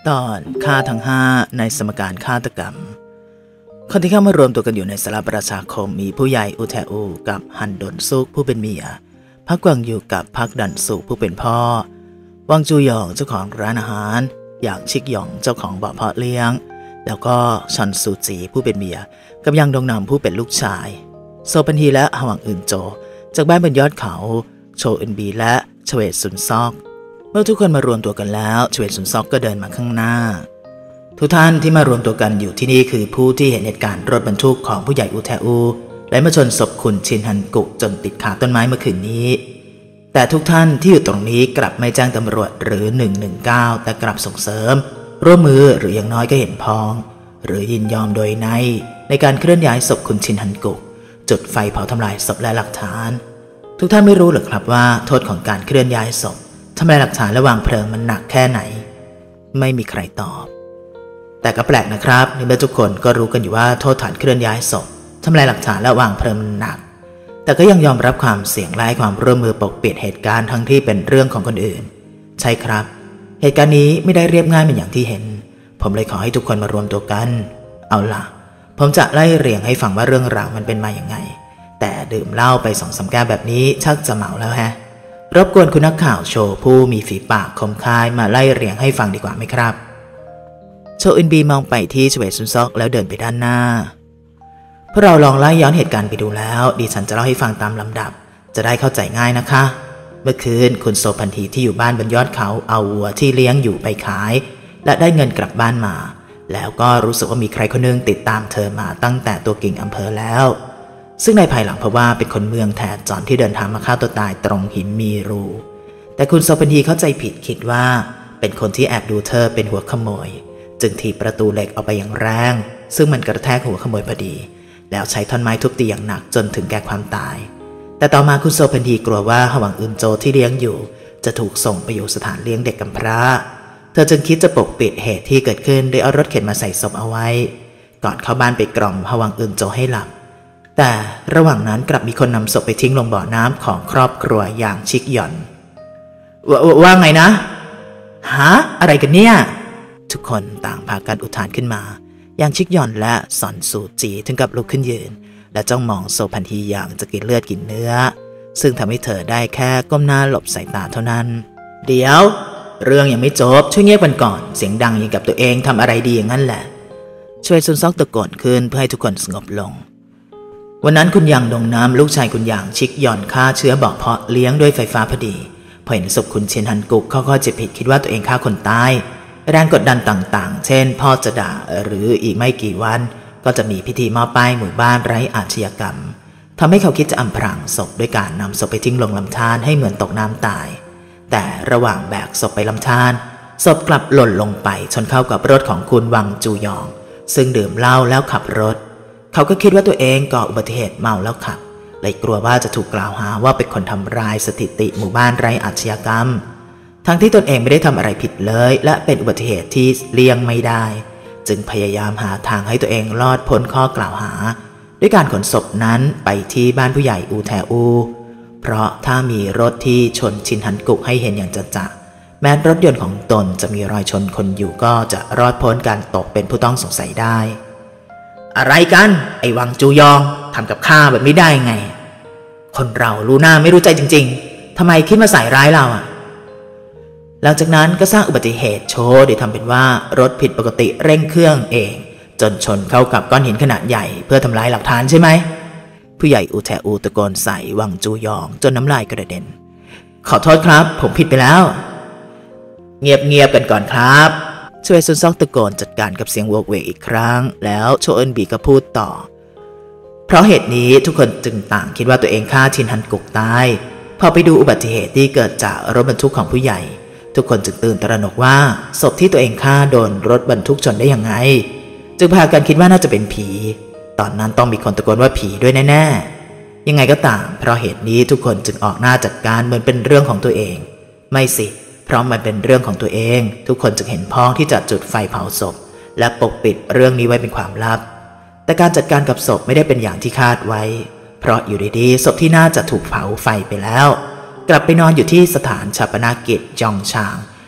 ตอนฆ่าทั้ง5ในสมการฆาตกรรมคนที่เข้ามารวมตัวกันอยู่ในศาลาประชาคมมีผู้ใหญ่อูแทอูกับฮันดนซุกผู้เป็นเมียพักกวางอยู่กับพักดันสุผู้เป็นพ่อวังจูหยองเจ้าของร้านอาหารอย่างชิกหยองเจ้าของบ่อเพาะเลี้ยงแล้วก็ชอนซูจีผู้เป็นเมียกับยังดงนำผู้เป็นลูกชายโซปันฮีและฮวังอึนโจจากบ้านบนยอดเขาโชอึนบีและเฉวตซุนซอกเมื่อทุกคนมารวมตัวกันแล้วเฉวตซุนซอกก็เดินมาข้างหน้าทุกท่านที่มารวมตัวกันอยู่ที่นี่คือผู้ที่เห็นเหตุการณ์รถบรรทุกของผู้ใหญ่อูแทอูและมาชนศพคุณชินฮันกุจนติดคาต้นไม้เมื่อคืนนี้แต่ทุกท่านที่อยู่ตรงนี้กลับไม่แจ้งตำรวจหรือ119แต่กลับส่งเสริมร่วมมือหรืออย่างน้อยก็เห็นพ้องหรือยินยอมโดยในการเคลื่อนย้ายศพคุณชินฮันกุจุดไฟเผาทำลายศพและหลักฐานทุกท่านไม่รู้หรือครับว่าโทษของการเคลื่อนย้ายศพทำลายหลักฐานและวางเพลิงมันหนักแค่ไหนไม่มีใครตอบแต่ก็แปลกนะครับในเมื่อทุกคนก็รู้กันอยู่ว่าโทษฐานเคลื่อนย้ายศพทำลายหลักฐานและวางเพลิงมันหนักแต่ก็ยังยอมรับความเสี่ยงและให้ความร่วมมือปกปิดเหตุการณ์ทั้งที่เป็นเรื่องของคนอื่นใช่ครับเหตุการณ์นี้ไม่ได้เรียบง่ายเหมือนอย่างที่เห็นผมเลยขอให้ทุกคนมารวมตัวกันเอาล่ะผมจะไล่เรียงให้ฟังว่าเรื่องราวมันเป็นมาอย่างไงแต่ดื่มเหล้าไป2-3 แก้วแบบนี้ชักจะเมาแล้วฮะรบกวนคุณนักข่าวโชว์ผู้มีฝีปากคมคายมาไล่เรียงให้ฟังดีกว่าไหมครับโชอึนบีมองไปที่เฉวตซุนซอกแล้วเดินไปด้านหน้าพวกเราลองไล่ย้อนเหตุการณ์ไปดูแล้วดิฉันจะเล่าให้ฟังตามลำดับจะได้เข้าใจง่ายนะคะเมื่อคืนคุณโซพันธีที่อยู่บ้านบนยอดเขาเอาวัวที่เลี้ยงอยู่ไปขายและได้เงินกลับบ้านมาแล้วก็รู้สึกว่ามีใครคนนึงติดตามเธอมาตั้งแต่ตัวกิ่งอำเภอแล้วซึ่งในภายหลังพบว่าเป็นคนเมืองแทนจอนที่เดินทางมาฆ่าตัวตายตรงหินมีรูแต่คุณโซพันธีเข้าใจผิดคิดว่าเป็นคนที่แอบดูเธอเป็นหัวขโมยจึงถีบประตูเหล็กออกไปอย่างแรงซึ่งมันกระแทกหัวขโมยพอดีแล้วใช้ท่อนไม้ทุบตีอย่างหนักจนถึงแก่ความตายแต่ต่อมาคุณโซพันธีกลัวว่าฮวังอึนโจที่เลี้ยงอยู่จะถูกส่งไปอยู่สถานเลี้ยงเด็กกำพร้าเธอจึงคิดจะปกปิดเหตุที่เกิดขึ้นโดยเอารถเข็นมาใส่ศพเอาไว้ก่อนเข้าบ้านไปกล่อมฮวังอึนโจให้หลับแต่ระหว่างนั้นกลับมีคนนำศพไปทิ้งลงบ่อน้ำของครอบครัวอย่างชิกหย่อนว่าไงนะฮะอะไรกันเนี่ยทุกคนต่างพากันอุทานขึ้นมาอย่างชิกหย่อนและสอนสูจีถึงกับลุกขึ้นยืนและจ้องมองโซพันธีอย่างจะกินเลือดกินเนื้อซึ่งทำให้เธอได้แค่ก้มหน้าหลบสายตาเท่านั้นเดี๋ยวเรื่องยังไม่จบช่วยเงียบกันก่อนเสียงดังอย่างกับตัวเองทำอะไรดีอย่างนั้นแหละช่วยซุนซอกตะโกนขึ้นเพื่อให้ทุกคนสงบลงวันนั้นคุณหยางดงน้ำลูกชายคุณหยางชิกหย่อนฆ่าเชื้อบ่อเพาะเลี้ยงด้วยไฟฟ้าพอดีพอเห็นศพคุณเชียนฮันกุกเขาก็จะผิดคิดว่าตัวเองฆ่าคนตายแรงกดดันต่างๆเช่นพ่อจะด่าหรืออีกไม่กี่วันก็จะมีพิธีมอบป้ายหมู่บ้านไร้อาชญากรรมทำให้เขาคิดจะอำพรางศพด้วยการนำศพไปทิ้งลงลำธารให้เหมือนตกน้ำตายแต่ระหว่างแบกศพไปลำธารศพกลับหล่นลงไปชนเข้ากับรถของคุณวังจูยองซึ่งดื่มเหล้าแล้วขับรถเขาก็คิดว่าตัวเองก่ออุบัติเหตุเมาแล้วขับเลยกลัวว่าจะถูกกล่าวหาว่าเป็นคนทำลายสถิติหมู่บ้านไร้อาชญากรรมทั้งที่ตนเองไม่ได้ทำอะไรผิดเลยและเป็นอุบัติเหตุที่เลี่ยงไม่ได้จึงพยายามหาทางให้ตัวเองรอดพ้นข้อกล่าวหาด้วยการขนศพนั้นไปที่บ้านผู้ใหญ่อูแทอูเพราะถ้ามีรถที่ชนชินฮันกุกให้เห็นอย่างจะแม้รถยนต์ของตนจะมีรอยชนคนอยู่ก็จะรอดพ้นการตกเป็นผู้ต้องสงสัยได้อะไรกันไอ้วังจูยองทำกับข้าแบบนี้ได้ไงคนเรารู้หน้าไม่รู้ใจจริงๆทำไมคิดมาใส่ร้ายเราหลังจากนั้นก็สร้างอุบัติเหตุโชว์โดยทำเป็นว่ารถผิดปกติเร่งเครื่องเองจนชนเข้ากับก้อนหินขนาดใหญ่เพื่อทำลายหลักฐานใช่ไหมผู้ใหญ่อูแทอูตะโกนใส่วังจูยองจนน้ำลายกระเด็นขอโทษครับผมผิดไปแล้วเงียบกันก่อนครับช่วยซุนซอกตะโกนจัดการกับเสียงโวกเวกอีกครั้งแล้วโชเอินบีก็พูดต่อเพราะเหตุนี้ทุกคนจึงต่างคิดว่าตัวเองฆ่าชินฮันกุกตายพอไปดูอุบัติเหตุที่เกิดจากรถบรรทุกของผู้ใหญ่ทุกคนจึงตื่นตระหนกว่าศพที่ตัวเองฆ่าโดนรถบรรทุกชนได้ยังไงจึงพากันคิดว่าน่าจะเป็นผีตอนนั้นต้องมีคนตะโกนว่าผีด้วยแน่ๆยังไงก็ตามเพราะเหตุนี้ทุกคนจึงออกหน้าจัดการเหมือนเป็นเรื่องของตัวเองไม่สิเพราะมันเป็นเรื่องของตัวเองทุกคนจึงเห็นพ้องที่จะจุดไฟเผาศพและปกปิดเรื่องนี้ไว้เป็นความลับแต่การจัดการกับศพไม่ได้เป็นอย่างที่คาดไว้เพราะอยู่ดีๆศพที่น่าจะถูกเผาไฟไปแล้วกลับไปนอนอยู่ที่สถานชาปนกิจจองชาง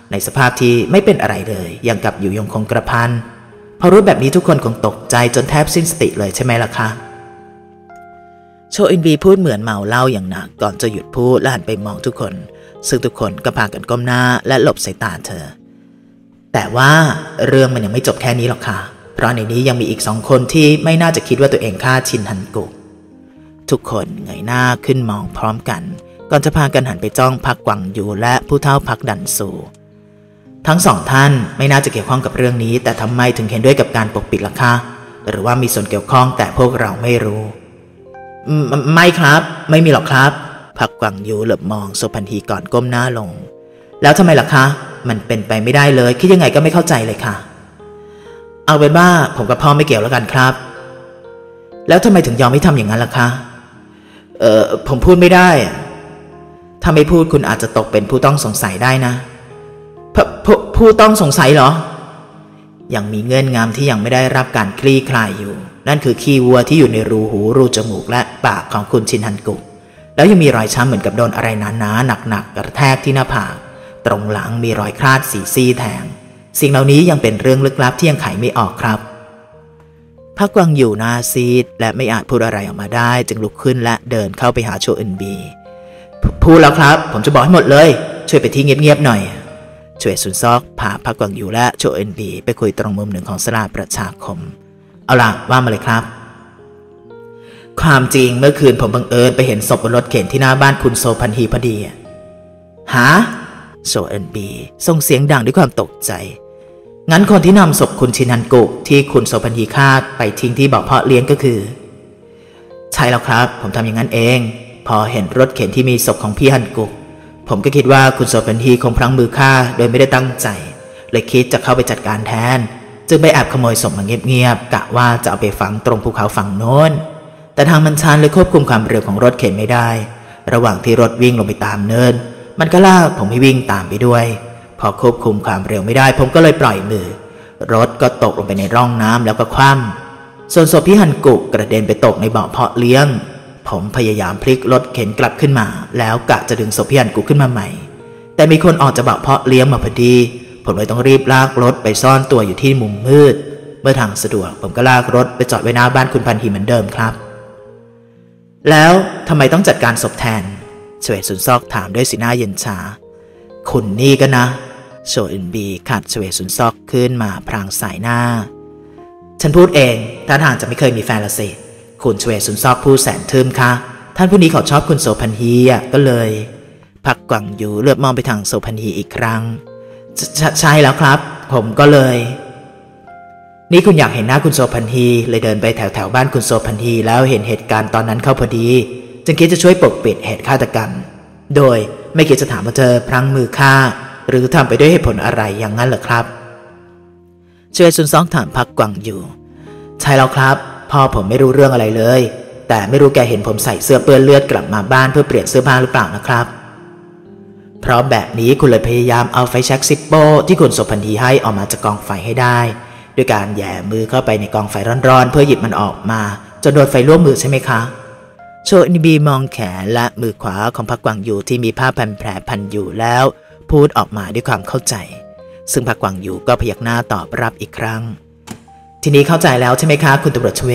ในสภาพที่ไม่เป็นอะไรเลยยังกับอยู่ยงคงกระพันพอรู้แบบนี้ทุกคนคงตกใจจนแทบสิ้นสติเลยใช่ไหมล่ะคะโชอินบีพูดเหมือนเมาเหล้าอย่างหนักก่อนจะหยุดพูดและหันไปมองทุกคนซึ่งทุกคนก็พากันก้มหน้าและหลบสายตาเธอแต่ว่าเรื่องมันยังไม่จบแค่นี้หรอกค่ะเพราะในนี้ยังมีอีก2 คนที่ไม่น่าจะคิดว่าตัวเองฆ่าชินฮันกุกทุกคนเงยหน้าขึ้นมองพร้อมกันก่อนจะพากันหันไปจ้องพักกวังยูและผู้เฒ่าพักดันซูทั้ง2 ท่านไม่น่าจะเกี่ยวข้องกับเรื่องนี้แต่ทำไมถึงเห็นด้วยกับการปกปิดล่ะคะหรือว่ามีส่วนเกี่ยวข้องแต่พวกเราไม่รู้ไม่ครับไม่มีหรอกครับพักกวังยูเหลือบมองโซพันฮีก่อนก้มหน้าลงแล้วทำไมล่ะคะมันเป็นไปไม่ได้เลยคิดยังไงก็ไม่เข้าใจเลยค่ะเอาเป็นว่าผมกับพ่อไม่เกี่ยวแล้วกันครับแล้วทำไมถึงยอมไม่ทำอย่างนั้นล่ะคะผมพูดไม่ได้ถ้าไม่พูดคุณอาจจะตกเป็นผู้ต้องสงสัยได้นะผู้ต้องสงสัยเหรอยังมีเงื่อนงำที่ยังไม่ได้รับการคลี่คลายอยู่นั่นคือขี้วัวที่อยู่ในรูหูรูจมูกและปากของคุณชินฮันกุกแล้วยังมีรอยช้ำเหมือนกับโดนอะไรหนาๆหนักๆกระแทกที่หน้าผากตรงหลังมีรอยคราดสีซี่แทงสิ่งเหล่านี้ยังเป็นเรื่องลึกลับที่ยังไขไม่ออกครับพักกวังอยู่หน้าซีดและไม่อาจพูดอะไรออกมาได้จึงลุกขึ้นและเดินเข้าไปหาโชอินบีพูดแล้วครับผมจะบอกให้หมดเลยช่วยไปที่เงียบๆหน่อยช่วยซุนซอกพาพักกวังอยู่และโชอินบีไปคุยตรงมุมหนึ่งของศาลาประชาคมเอาล่ะว่ามาเลยครับความจริงเมื่อคืนผมบังเอิญไปเห็นศพบนรถเข็นที่หน้าบ้านคุณโซพันฮีพอดีหาโชอินบีส่งเสียงดังด้วยความตกใจงั้นคนที่นำศพคุณชินฮันกุกที่คุณโซพันฮีฆ่าไปทิ้งที่บ่อเพาะเลี้ยงก็คือใช่แล้วครับผมทำอย่างนั้นเองพอเห็นรถเข็นที่มีศพของพี่ฮันกุกผมก็คิดว่าคุณโซพันฮีคงพลั้งมือฆ่าโดยไม่ได้ตั้งใจเลยคิดจะเข้าไปจัดการแทนจึงไปแอบขโมยศพมาเงียบๆกะว่าจะเอาไปฝังตรงภูเขาฝั่งโน้นแต่ทางมันชันเลยควบคุมความเร็วของรถเข็นไม่ได้ระหว่างที่รถวิ่งลงไปตามเนินมันก็ลากผมให้วิ่งตามไปด้วยพอควบคุมความเร็วไม่ได้ผมก็เลยปล่อยมือรถก็ตกลงไปในร่องน้ำแล้วก็คว่ำส่วนศพพี่ฮันกุกกระเด็นไปตกในบ่อเพาะเลี้ยงผมพยายามพลิกรถเข็นกลับขึ้นมาแล้วกะจะดึงศพพี่ฮันกุกขึ้นมาใหม่แต่มีคนออกจากบ่อเพาะเลี้ยงมาพอดีผมเลยต้องรีบลากรถไปซ่อนตัวอยู่ที่มุมมืดเมื่อทางสะดวกผมก็ลากรถไปจอดไว้หน้าบ้านคุณพันฮีเหมือนเดิมครับแล้วทำไมต้องจัดการศพแทนเฉวซุนซอกถามด้วยสีหน้าเย็นชาคุณนี่ก็นะโชอินบีขัดเฉวซุนซอกขึ้นมาพรางสายหน้าฉันพูดเองท่าทางจะไม่เคยมีแฟนละสิคุณเฉวซุนซอกพูดแสนทึมค่ะท่านผู้นี้เขาชอบคุณโซพันฮีก็เลยพักกวังอยู่เลือบมองไปทางโซพันฮีอีกครั้งใช่แล้วครับผมก็เลยนี่คุณอยากเห็นหน้าคุณโซพันฮีเลยเดินไปแถวบ้านคุณโซพันฮีแล้วเห็นเหตุการณ์ตอนนั้นเข้าพอดีจึงคิดจะช่วยปกปิดเหตุฆาตกรรมโดยไม่คิดจะถามว่าเธอพลั้งมือฆ่าหรือทำไปด้วยเหตุผลอะไรอย่างนั้นเหรอครับช่วยซุนซองถามพักกวังอยู่ใช่แล้วครับพ่อผมไม่รู้เรื่องอะไรเลยแต่ไม่รู้แกเห็นผมใส่เสื้อเปื้อนเลือดกลับมาบ้านเพื่อเปลี่ยนเสื้อผ้าหรือเปล่านะครับเพราะแบบนี้คุณเลยพยายามเอาไฟแช็กซิปโป้ที่คุณโซพันฮีให้ออกมาจากกองไฟให้ได้ด้วยการแหย่มือเข้าไปในกองไฟร้อนๆเพื่อหยิบมันออกมาจนโดนไฟลวกมือใช่ไหมคะโชอินบีมองแขนและมือขวาของพักกวังอยู่ที่มีผ้าพันแผลพันอยู่แล้วพูดออกมาด้วยความเข้าใจซึ่งพักกวังอยู่ก็พยักหน้าตอบรับอีกครั้งทีนี้เข้าใจแล้วใช่ไหมคะคุณตำรวจชเว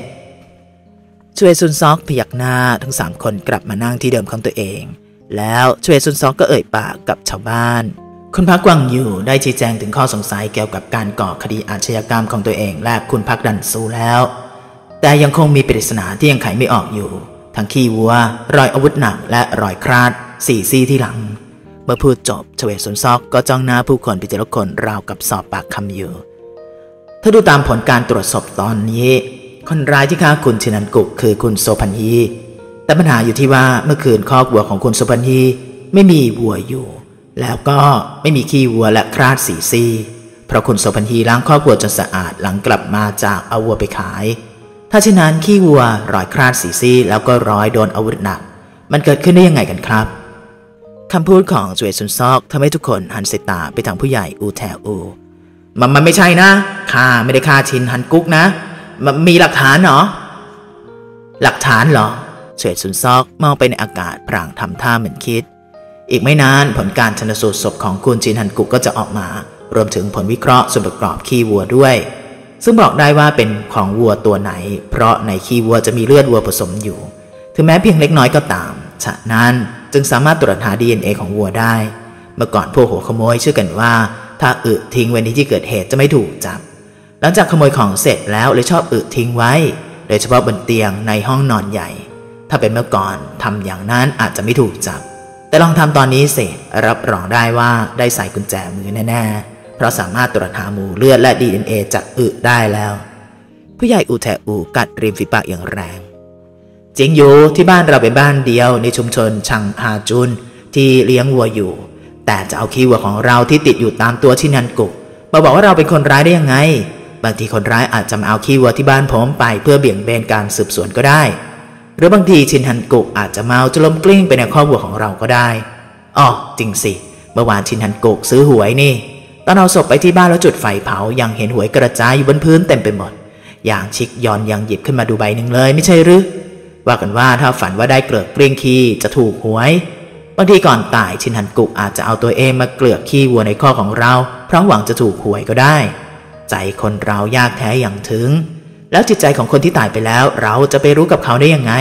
ซุนซอกพยักหน้าทั้ง3 คนกลับมานั่งที่เดิมของตัวเองแล้วชเวซุนซอกก็เอ่ยปากกับชาวบ้านคุณพักกวังอยู่ได้ชี้แจงถึงข้อสงสัยเกี่ยวกับการก่อคดีอาชญากรรมของตัวเองและคุณพักดันซูแล้วแต่ยังคงมีปริศนาที่ยังไขไม่ออกอยู่ทั้งขี้วัวรอยอาวุธหนักและรอยคราด4 ซี่ที่หลังเมื่อพูดจบชเวซุนซอกก็จ้องหน้าผู้คนไปทีละคนราวกับสอบปากคำอยู่ถ้าดูตามผลการตรวจศพตอนนี้คนร้ายที่ฆ่าคุณชินันกุกคือคุณโซพันฮีแต่ปัญหาอยู่ที่ว่าเมื่อคืนคอกวัวของคุณโซพันฮีไม่มีวัวอยู่แล้วก็ไม่มีขี้วัวและคราด4 ซี่เพราะคุณโซพันฮีล้างคอกวัวจนสะอาดหลังกลับมาจากเอาวัวไปขายถ้าเช่นนั้นขี้วัวรอยคราด4 ซี่แล้วก็รอยโดนอาวุธหนักมันเกิดขึ้นได้ยังไงกันครับคำพูดของจเวซุนซอกทำให้ทุกคนหันสายตาไปทางผู้ใหญ่อูแทอูมันไม่ใช่นะข้าไม่ได้ฆ่าชินฮันกุกนะมันมีหลักฐานเหรอหลักฐานเหรอจเวซุนซอกมองไปในอากาศพรางทำท่าเหมือนคิดอีกไม่นานผลการชันสูตรศพของคุณชินฮันกุก็จะออกมารวมถึงผลวิเคราะห์ส่วนประกอบขี้วัวด้วยซึ่งบอกได้ว่าเป็นของวัวตัวไหนเพราะในขี้วัวจะมีเลือดวัวผสมอยู่ถึงแม้เพียงเล็กน้อยก็ตามฉะนั้นจึงสามารถตรวจหา DNA ของวัวได้เมื่อก่อนพวกหัวขโมยเชื่อกันว่าถ้าทิ้งไว้ในที่เกิดเหตุจะไม่ถูกจับหลังจากขโมยของเสร็จแล้วเลยชอบทิ้งไว้โดยเฉพาะบนเตียงในห้องนอนใหญ่ถ้าเป็นเมื่อก่อนทำอย่างนั้นอาจจะไม่ถูกจับแต่ลองทำตอนนี้สิรับรองได้ว่าได้ใส่กุญแจมือแน่ๆเพราะสามารถตรวจหาหมู่เลือดและ DNA จากได้แล้วผู้ใหญ่อูแทอูกัดริมฝีปากอย่างแรงจริงอยู่ที่บ้านเราเป็นบ้านเดียวในชุมชนชังฮาจุนที่เลี้ยงวัวอยู่แต่จะเอาขี้วัวของเราที่ติดอยู่ตามตัวชินฮันกุมาบอกว่าเราเป็นคนร้ายได้ยังไงบางทีคนร้ายอาจจะมาเอาขี้วัวที่บ้านผมไปเพื่อเบี่ยงเบนการสืบสวนก็ได้หรือบางทีชินฮันกุอาจจะเมาจะล้มกลิ้งไปในคอกวัวของเราก็ได้อ๋อจริงสิเมื่อวานชินฮันกุซื้อหวยนี่ตอนเอาศพไปที่บ้านแล้วจุดไฟเผายังเห็นหวยกระจายอยู่บนพื้นเต็มไปหมดอย่างชิกยอนยังหยิบขึ้นมาดูใบหนึ่งเลยไม่ใช่หรือว่ากันว่าถ้าฝันว่าได้เกลือกเกลี้ยงขี้จะถูกหวยบางทีก่อนตายชินฮันกุอาจจะเอาตัวเองมาเกลือกขี้วัวในคอกของเราเพราะหวังจะถูกหวยก็ได้ใจคนเรายากแท้อย่างถึงแล้วจิตใจของคนที่ตายไปแล้วเราจะไปรู้กับเขาได้ยังไง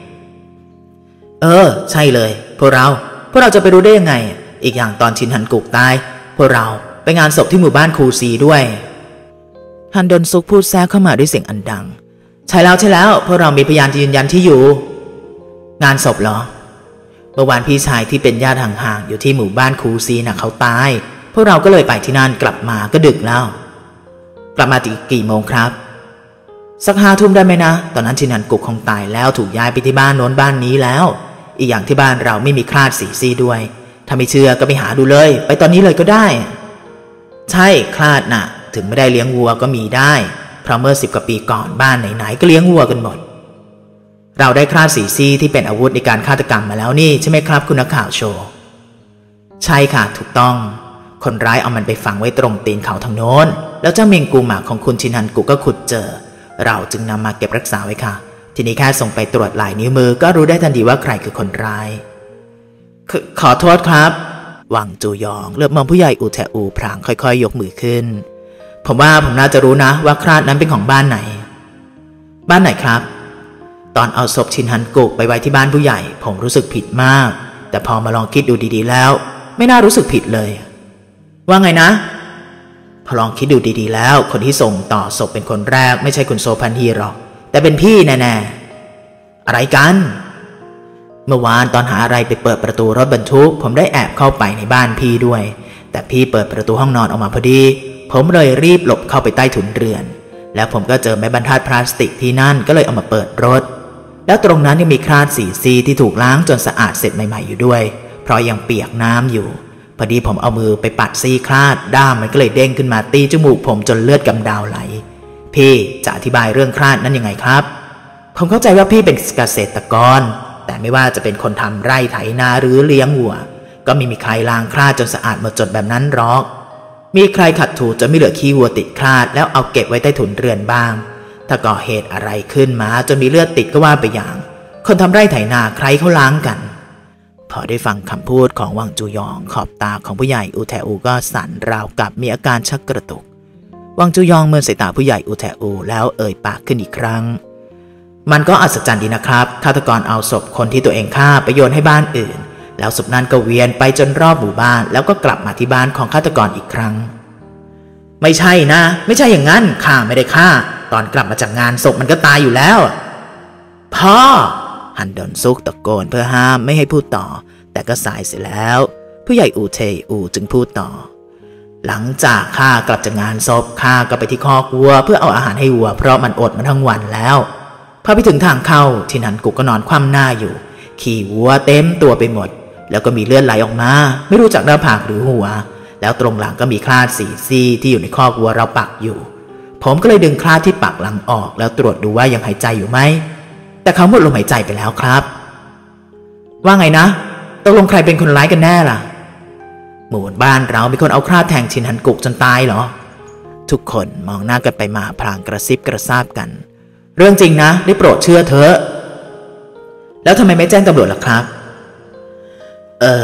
ใช่เลยพวกเราจะไปรู้ได้ยังไงอีกอย่างตอนชินฮันกุตายพวกเราไปงานศพที่หมู่บ้านคูซีด้วยฮันดนซุกพูดแทรกเข้ามาด้วยเสียงอันดังใช่แล้วพวกเรามีพยานยืนยันที่อยู่งานศพเหรอเมื่อวานพี่ชายที่เป็นญาติห่างๆอยู่ที่หมู่บ้านคูซีน่ะเขาตายพวกเราก็เลยไปที่นั่นกลับมาก็ดึกแล้วกลับมากี่โมงครับสัก5 ทุ่มได้ไหมนะตอนนั้นชินฮันกุคงตายแล้วถูกย้ายไปที่บ้านโน้นบ้านนี้แล้วอีกอย่างที่บ้านเราไม่มีคราดสีซีด้วยถ้าไม่เชื่อก็ไปหาดูเลยไปตอนนี้เลยก็ได้ใช่คราดน่ะถึงไม่ได้เลี้ยงวัวก็มีได้เพราะเมื่อ10 กว่าปีก่อนบ้านไหนๆก็เลี้ยงวัวกันหมดเราได้คราดสีซีที่เป็นอาวุธในการฆาตกรรมมาแล้วนี่ใช่ไหมครับคุณนักข่าวโชว์ใช่ค่ะถูกต้องคนร้ายเอามันไปฝังไว้ตรงตีนเขาทางโน้นแล้วเจ้าเมงกูหมาของคุณชินฮันกุก็ขุดเจอเราจึงนำมาเก็บรักษาไว้ค่ะทีนี้แค่ส่งไปตรวจลายนิ้วมือก็รู้ได้ทันทีว่าใครคือคนร้ายขอโทษครับวังจูยองเลือบมองผู้ใหญ่อูแทอูพลางค่อยๆยกมือขึ้นผมว่าผมน่าจะรู้นะว่าคราดนั้นเป็นของบ้านไหนครับตอนเอาศพชินฮันกุไปไว้ที่บ้านผู้ใหญ่ผมรู้สึกผิดมากแต่พอมาลองคิดดูดีๆแล้วไม่น่ารู้สึกผิดเลยว่าไงนะพอลองคิดดูดีๆแล้วคนที่ส่งต่อศพเป็นคนแรกไม่ใช่คุณโซพันฮีหรอกแต่เป็นพี่แน่ๆอะไรกันเมื่อวานตอนหาอะไรไปเปิดประตูรถบรรทุกผมได้แอบเข้าไปในบ้านพี่ด้วยแต่พี่เปิดประตูห้องนอนออกมาพอดีผมเลยรีบหลบเข้าไปใต้ถุนเรือนแล้วผมก็เจอไม้บรรทัดพลาสติกที่นั่นก็เลยเอามาเปิดรถแล้วตรงนั้นยังมีคราดสีซีที่ถูกล้างจนสะอาดเสร็จใหม่ๆอยู่ด้วยเพราะยังเปียกน้ำอยู่พอดีผมเอามือไปปัดซีคราดด้ามมันก็เลยเด้งขึ้นมาตีจมูกผมจนเลือดกำดาวไหลพี่จะอธิบายเรื่องคราดนั้นยังไงครับผมเข้าใจว่าพี่เป็นเกษตรกรแต่ไม่ว่าจะเป็นคนทำไร่ไถนาหรือเลี้ยงวัวก็ไม่มีใครล้างคราดจนสะอาดหมดจดแบบนั้นหรอกมีใครขัดถูจนไม่เหลือขี้วัวติดคราดแล้วเอาเก็บไว้ใต้ถุนเรือนบ้างถ้าก่อเหตุอะไรขึ้นมาจนมีเลือดติดก็ว่าไปอย่างคนทำไร่ไถนาใครเขาล้างกันพอได้ฟังคำพูดของวังจูยองขอบตาของผู้ใหญ่อูแทอูก็สั่นราวกับมีอาการชักกระตุกวังจูยองเมินสายตาผู้ใหญ่อูแทอูแล้วเอ่ยปากขึ้นอีกครั้งมันก็อัศจรรย์ดีนะครับฆาตกรเอาศพคนที่ตัวเองฆ่าไปโยนให้บ้านอื่นแล้วศพนั้นก็เวียนไปจนรอบหมู่บ้านแล้วก็กลับมาที่บ้านของฆาตกรอีกครั้งไม่ใช่นะไม่ใช่อย่างนั้นข้าไม่ได้ฆ่าตอนกลับมาจากงานศพมันก็ตายอยู่แล้วพ่อฮันดอนซุกตะโกนเพื่อห้ามไม่ให้พูดต่อแต่ก็สายเสียแล้วผู้ใหญ่อูเทอูจึงพูดต่อหลังจากข้ากลับจากงานศพข้าก็ไปที่คอกวัวเพื่อเอาอาหารให้วัวเพราะมันอดมาทั้งวันแล้วพอไปถึงทางเข้าชินฮันกุก็นอนคว่ำหน้าอยู่ขี่วัวเต็มตัวไปหมดแล้วก็มีเลือดไหลออกมาไม่รู้จากหน้าผากหรือหัวแล้วตรงหลังก็มีคราดสีซีที่อยู่ในคอกวัวเราปักอยู่ผมก็เลยดึงคราดที่ปักหลังออกแล้วตรวจดูว่ายังหายใจอยู่ไหมแต่เขาหมดลมหายใจไปแล้วครับว่าไงนะตกลงใครเป็นคนร้ายกันแน่ล่ะหมู่บ้านเรามีคนเอาคราดแทงชินฮันกุจนตายเหรอทุกคนมองหน้ากันไปมาพลางกระซิบกระซาบกันเรื่องจริงนะได้โปรดเชื่อเถอะแล้วทำไมไม่แจ้งตำรวจล่ะครับ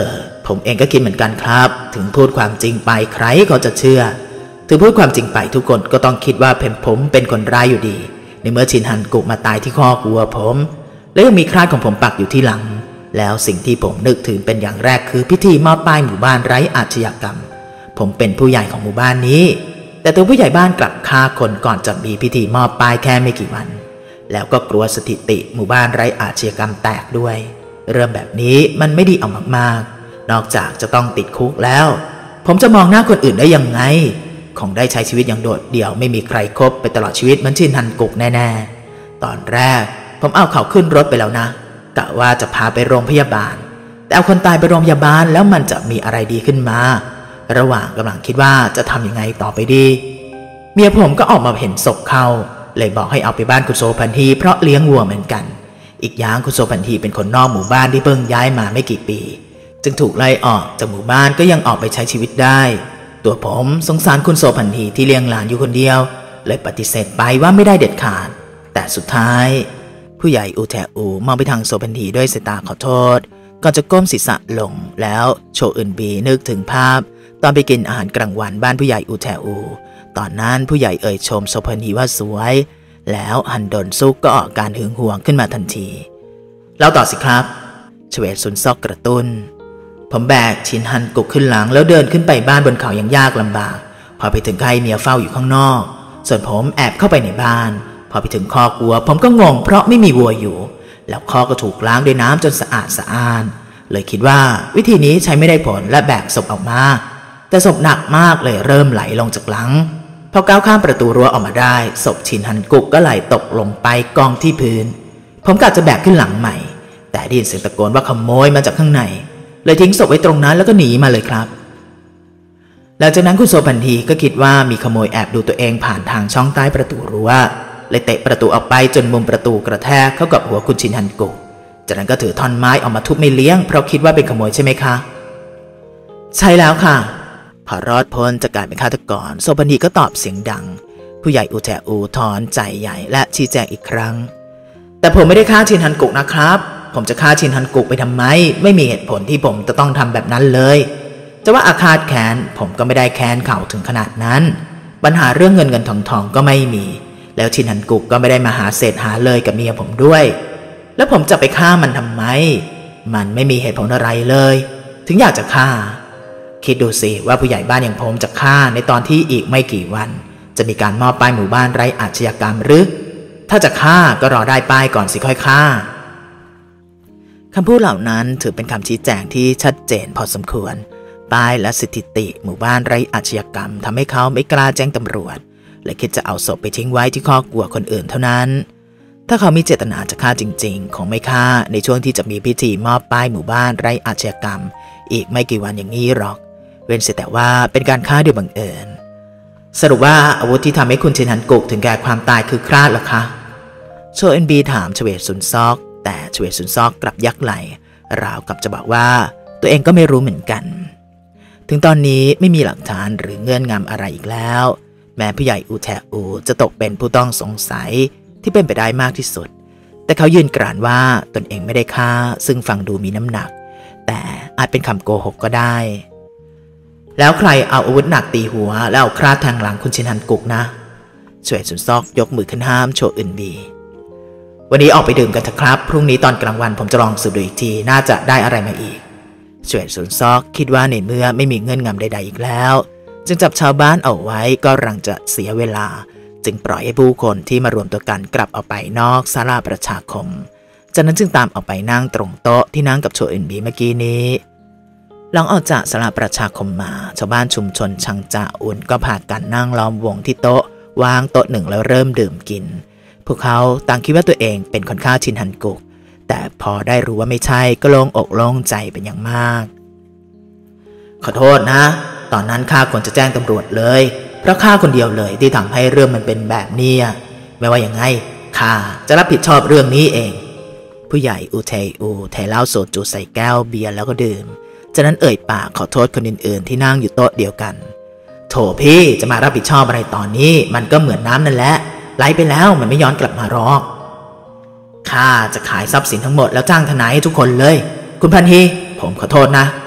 ผมเองก็คิดเหมือนกันครับถึงพูดความจริงไปใครก็จะเชื่อถึงพูดความจริงไปทุกคนก็ต้องคิดว่าผมเป็นคนร้ายอยู่ดีในเมื่อชินฮันกุมาตายที่คอกวัวผมและยังมีคราดของผมปักอยู่ที่หลังแล้วสิ่งที่ผมนึกถึงเป็นอย่างแรกคือพิธีมอบป้ายหมู่บ้านไร้อาชญากรรมผมเป็นผู้ใหญ่ของหมู่บ้านนี้แต่ตัวผู้ใหญ่บ้านกลับฆ่าคนก่อนจะมีพิธีมอบป้ายแค่ไม่กี่วันแล้วก็กลัวสถิติหมู่บ้านไร้อาชญากรรมแตกด้วยเรื่องแบบนี้มันไม่ดีเอามากๆนอกจากจะต้องติดคุกแล้วผมจะมองหน้าคนอื่นได้ยังไงคงได้ใช้ชีวิตอย่างโดดเดี่ยวไม่มีใครคบไปตลอดชีวิตเหมือนชินฮันกุกแน่ๆตอนแรกผมเอาเขาขึ้นรถไปแล้วนะกะว่าจะพาไปโรงพยาบาลแต่เอาคนตายไปโรงพยาบาลแล้วมันจะมีอะไรดีขึ้นมาระหว่างกำลังคิดว่าจะทำยังไงต่อไปดีเมียผมก็ออกมาเห็นศพเข้าเลยบอกให้เอาไปบ้านคุณโซพันธีเพราะเลี้ยงวัวเหมือนกันอีกอย่างคุณโซพันธีเป็นคนนอกหมู่บ้านที่เพิ่งย้ายมาไม่กี่ปีจึงถูกไล่ออกจากหมู่บ้านก็ยังออกไปใช้ชีวิตได้ตัวผมสงสารคุณโซพันธีที่เลี้ยงหลานอยู่คนเดียวเลยปฏิเสธไปว่าไม่ได้เด็ดขาดแต่สุดท้ายผู้ใหญ่อูแทอูมองไปทางโซพันธีด้วยสายตาขอโทษก่อนจะก้มศีรษะลงแล้วโชอึนบีนึกถึงภาพตอนไปกินอาหารกลางวันบ้านผู้ใหญ่อูแทอูตอนนั้นผู้ใหญ่เอ่ยชมโซพันธีว่าสวยแล้วฮันดนซุกก็ออกการหึงหวงขึ้นมาทันทีเล่าต่อสิครับเฉวตซุนซอกกระตุ้นผมแบกชินฮันกุกขึ้นหลังแล้วเดินขึ้นไปบ้านบนเขาอย่างยากลำบากพอไปถึงให้เมียเฝ้าอยู่ข้างนอกส่วนผมแอบเข้าไปในบ้านพอไปถึงคอกวัวผมก็งงเพราะไม่มีวัวอยู่แล้วคอกก็ถูกล้างด้วยน้ำจนสะอาดสะอ้านเลยคิดว่าวิธีนี้ใช้ไม่ได้ผลและแบกศพออกมาแต่ศพหนักมากเลยเริ่มไหลลงจากหลังพอก้าวข้ามประตูรั้วออกมาได้ศพชินฮันกุกก็ไหลตกลงไปกองที่พื้นผมกะจะแบกขึ้นหลังใหม่แต่ได้ยินเสียงตะโกนว่าขโมยมาจากข้างในเลยทิ้งศพไว้ตรงนั้นแล้วก็หนีมาเลยครับหลังจากนั้นคุณโซพันธีก็คิดว่ามีขโมยแอบดูตัวเองผ่านทางช่องใต้ประตูรั้วเลยเตะประตูออกไปจนมุมประตูกระแทกเข้ากับหัวคุณชินฮันกุกจากนั้นก็ถือท่อนไม้ออกมาทุบไม่เลี้ยงเพราะคิดว่าเป็นขโมยใช่ไหมคะใช่แล้วค่ะพอรอดพ้นจากการเป็นฆาตกรโซพันธีก็ตอบเสียงดังผู้ใหญ่อูแทอูถอนใจใหญ่และชี้แจงอีกครั้งแต่ผมไม่ได้ฆ่าชินฮันกุกนะครับผมจะฆ่าชินฮันกุกไปทำไมไม่มีเหตุผลที่ผมจะต้องทำแบบนั้นเลยจะว่าอาฆาตแค้นผมก็ไม่ได้แค้นเขาถึงขนาดนั้นปัญหาเรื่องเงินทองก็ไม่มีแล้วชินฮันกุกก็ไม่ได้มาหาเศษหาเลยกับเมียผมด้วยแล้วผมจะไปฆ่ามันทำไมมันไม่มีเหตุผลอะไรเลยถึงอยากจะฆ่าคิดดูสิว่าผู้ใหญ่บ้านอย่างผมจะฆ่าในตอนที่อีกไม่กี่วันจะมีการมอบป้ายหมู่บ้านไร้อาชญากรรมหรือถ้าจะฆ่าก็รอได้ป้ายก่อนสิค่อยฆ่าคำพูดเหล่านั้นถือเป็นคำชี้แจงที่ชัดเจนพอสมควรป้ายและสถิติหมู่บ้านไร้อาชญากรรมทำให้เขาไม่กล้าแจ้งตำรวจและคิดจะเอาศพไปทิ้งไว้ที่คอกวัวคนอื่นเท่านั้นถ้าเขามีเจตนาจะฆ่าจริงๆคงไม่ฆ่าในช่วงที่จะมีพิธีมอบป้ายหมู่บ้านไร้อาชญากรรมอีกไม่กี่วันอย่างนี้หรอกเว้นเสียแต่ว่าเป็นการฆ่าโดยบังเอิญสรุปว่าอาวุธที่ทำให้คุณชินฮันกุกถึงแก่ความตายคือคราดเหรอคะโชเอ็นบีถามเฉวตซุนซอกแต่เฉวตซุนซอกกลับยักไหล่ราวกับจะบอกว่าตัวเองก็ไม่รู้เหมือนกันถึงตอนนี้ไม่มีหลักฐานหรือเงื่อนงำอะไรอีกแล้วแม้ผู้ใหญ่อูแทอูจะตกเป็นผู้ต้องสงสัยที่เป็นไปได้มากที่สุดแต่เขายืนกรานว่าตนเองไม่ได้ฆ่าซึ่งฟังดูมีน้ำหนักแต่อาจเป็นคำโกหกก็ได้แล้วใครเอาอาวุธหนักตีหัวแล้วเอาคราดแทงหลังคุณชินฮันกุกนะเฉวตซุนซอกยกมือขึ้นห้ามโชอึนบีวันนี้ออกไปดื่มกันเถอะครับพรุ่งนี้ตอนกลางวันผมจะลองสืบดูอีกทีน่าจะได้อะไรมาอีกเฉวตซุนซอกคิดว่าในเมื่อไม่มีเงื่อนงำใดๆอีกแล้วจึงจับชาวบ้านเอาไว้ก็รังจะเสียเวลาจึงปล่อยให้ผู้คนที่มารวมตัวกันกลับออกไปนอกศาลาประชาคมจากนั้นจึงตามออกไปนั่งตรงโต๊ะที่นั่งกับโชอึนบีเมื่อกี้นี้หลังออกจากศาลาประชาคมมาชาวบ้านชุมชนชังจาอุนก็พากันนั่งล้อมวงที่โต๊ะวางโต๊ะหนึ่งแล้วเริ่มดื่มกินพวกเขาต่างคิดว่าตัวเองเป็นคนฆ่าชินฮันกุกแต่พอได้รู้ว่าไม่ใช่ก็โล่งอกโล่งใจเป็นอย่างมากขอโทษนะตอนนั้นข้าควรจะแจ้งตำรวจเลยเพราะข้าคนเดียวเลยที่ทำให้เรื่องมันเป็นแบบนี้ไม่ว่าอย่างไงข้าจะรับผิดชอบเรื่องนี้เองผู้ใหญ่อูเทอูเทเหล้าโซจูใส่แก้วเบียร์แล้วก็ดื่มจากนั้นเอ่ยปากขอโทษคนอื่นๆที่นั่งอยู่โต๊ะเดียวกันโถพี่จะมารับผิดชอบอะไรตอนนี้มันก็เหมือนน้ำนั่นแหละไหลไปแล้วมันไม่ย้อนกลับมาหรอกข้าจะขายทรัพย์สินทั้งหมดแล้วจ้างทนายให้ทุกคนเลยคุณพันธีผมขอโทษนะ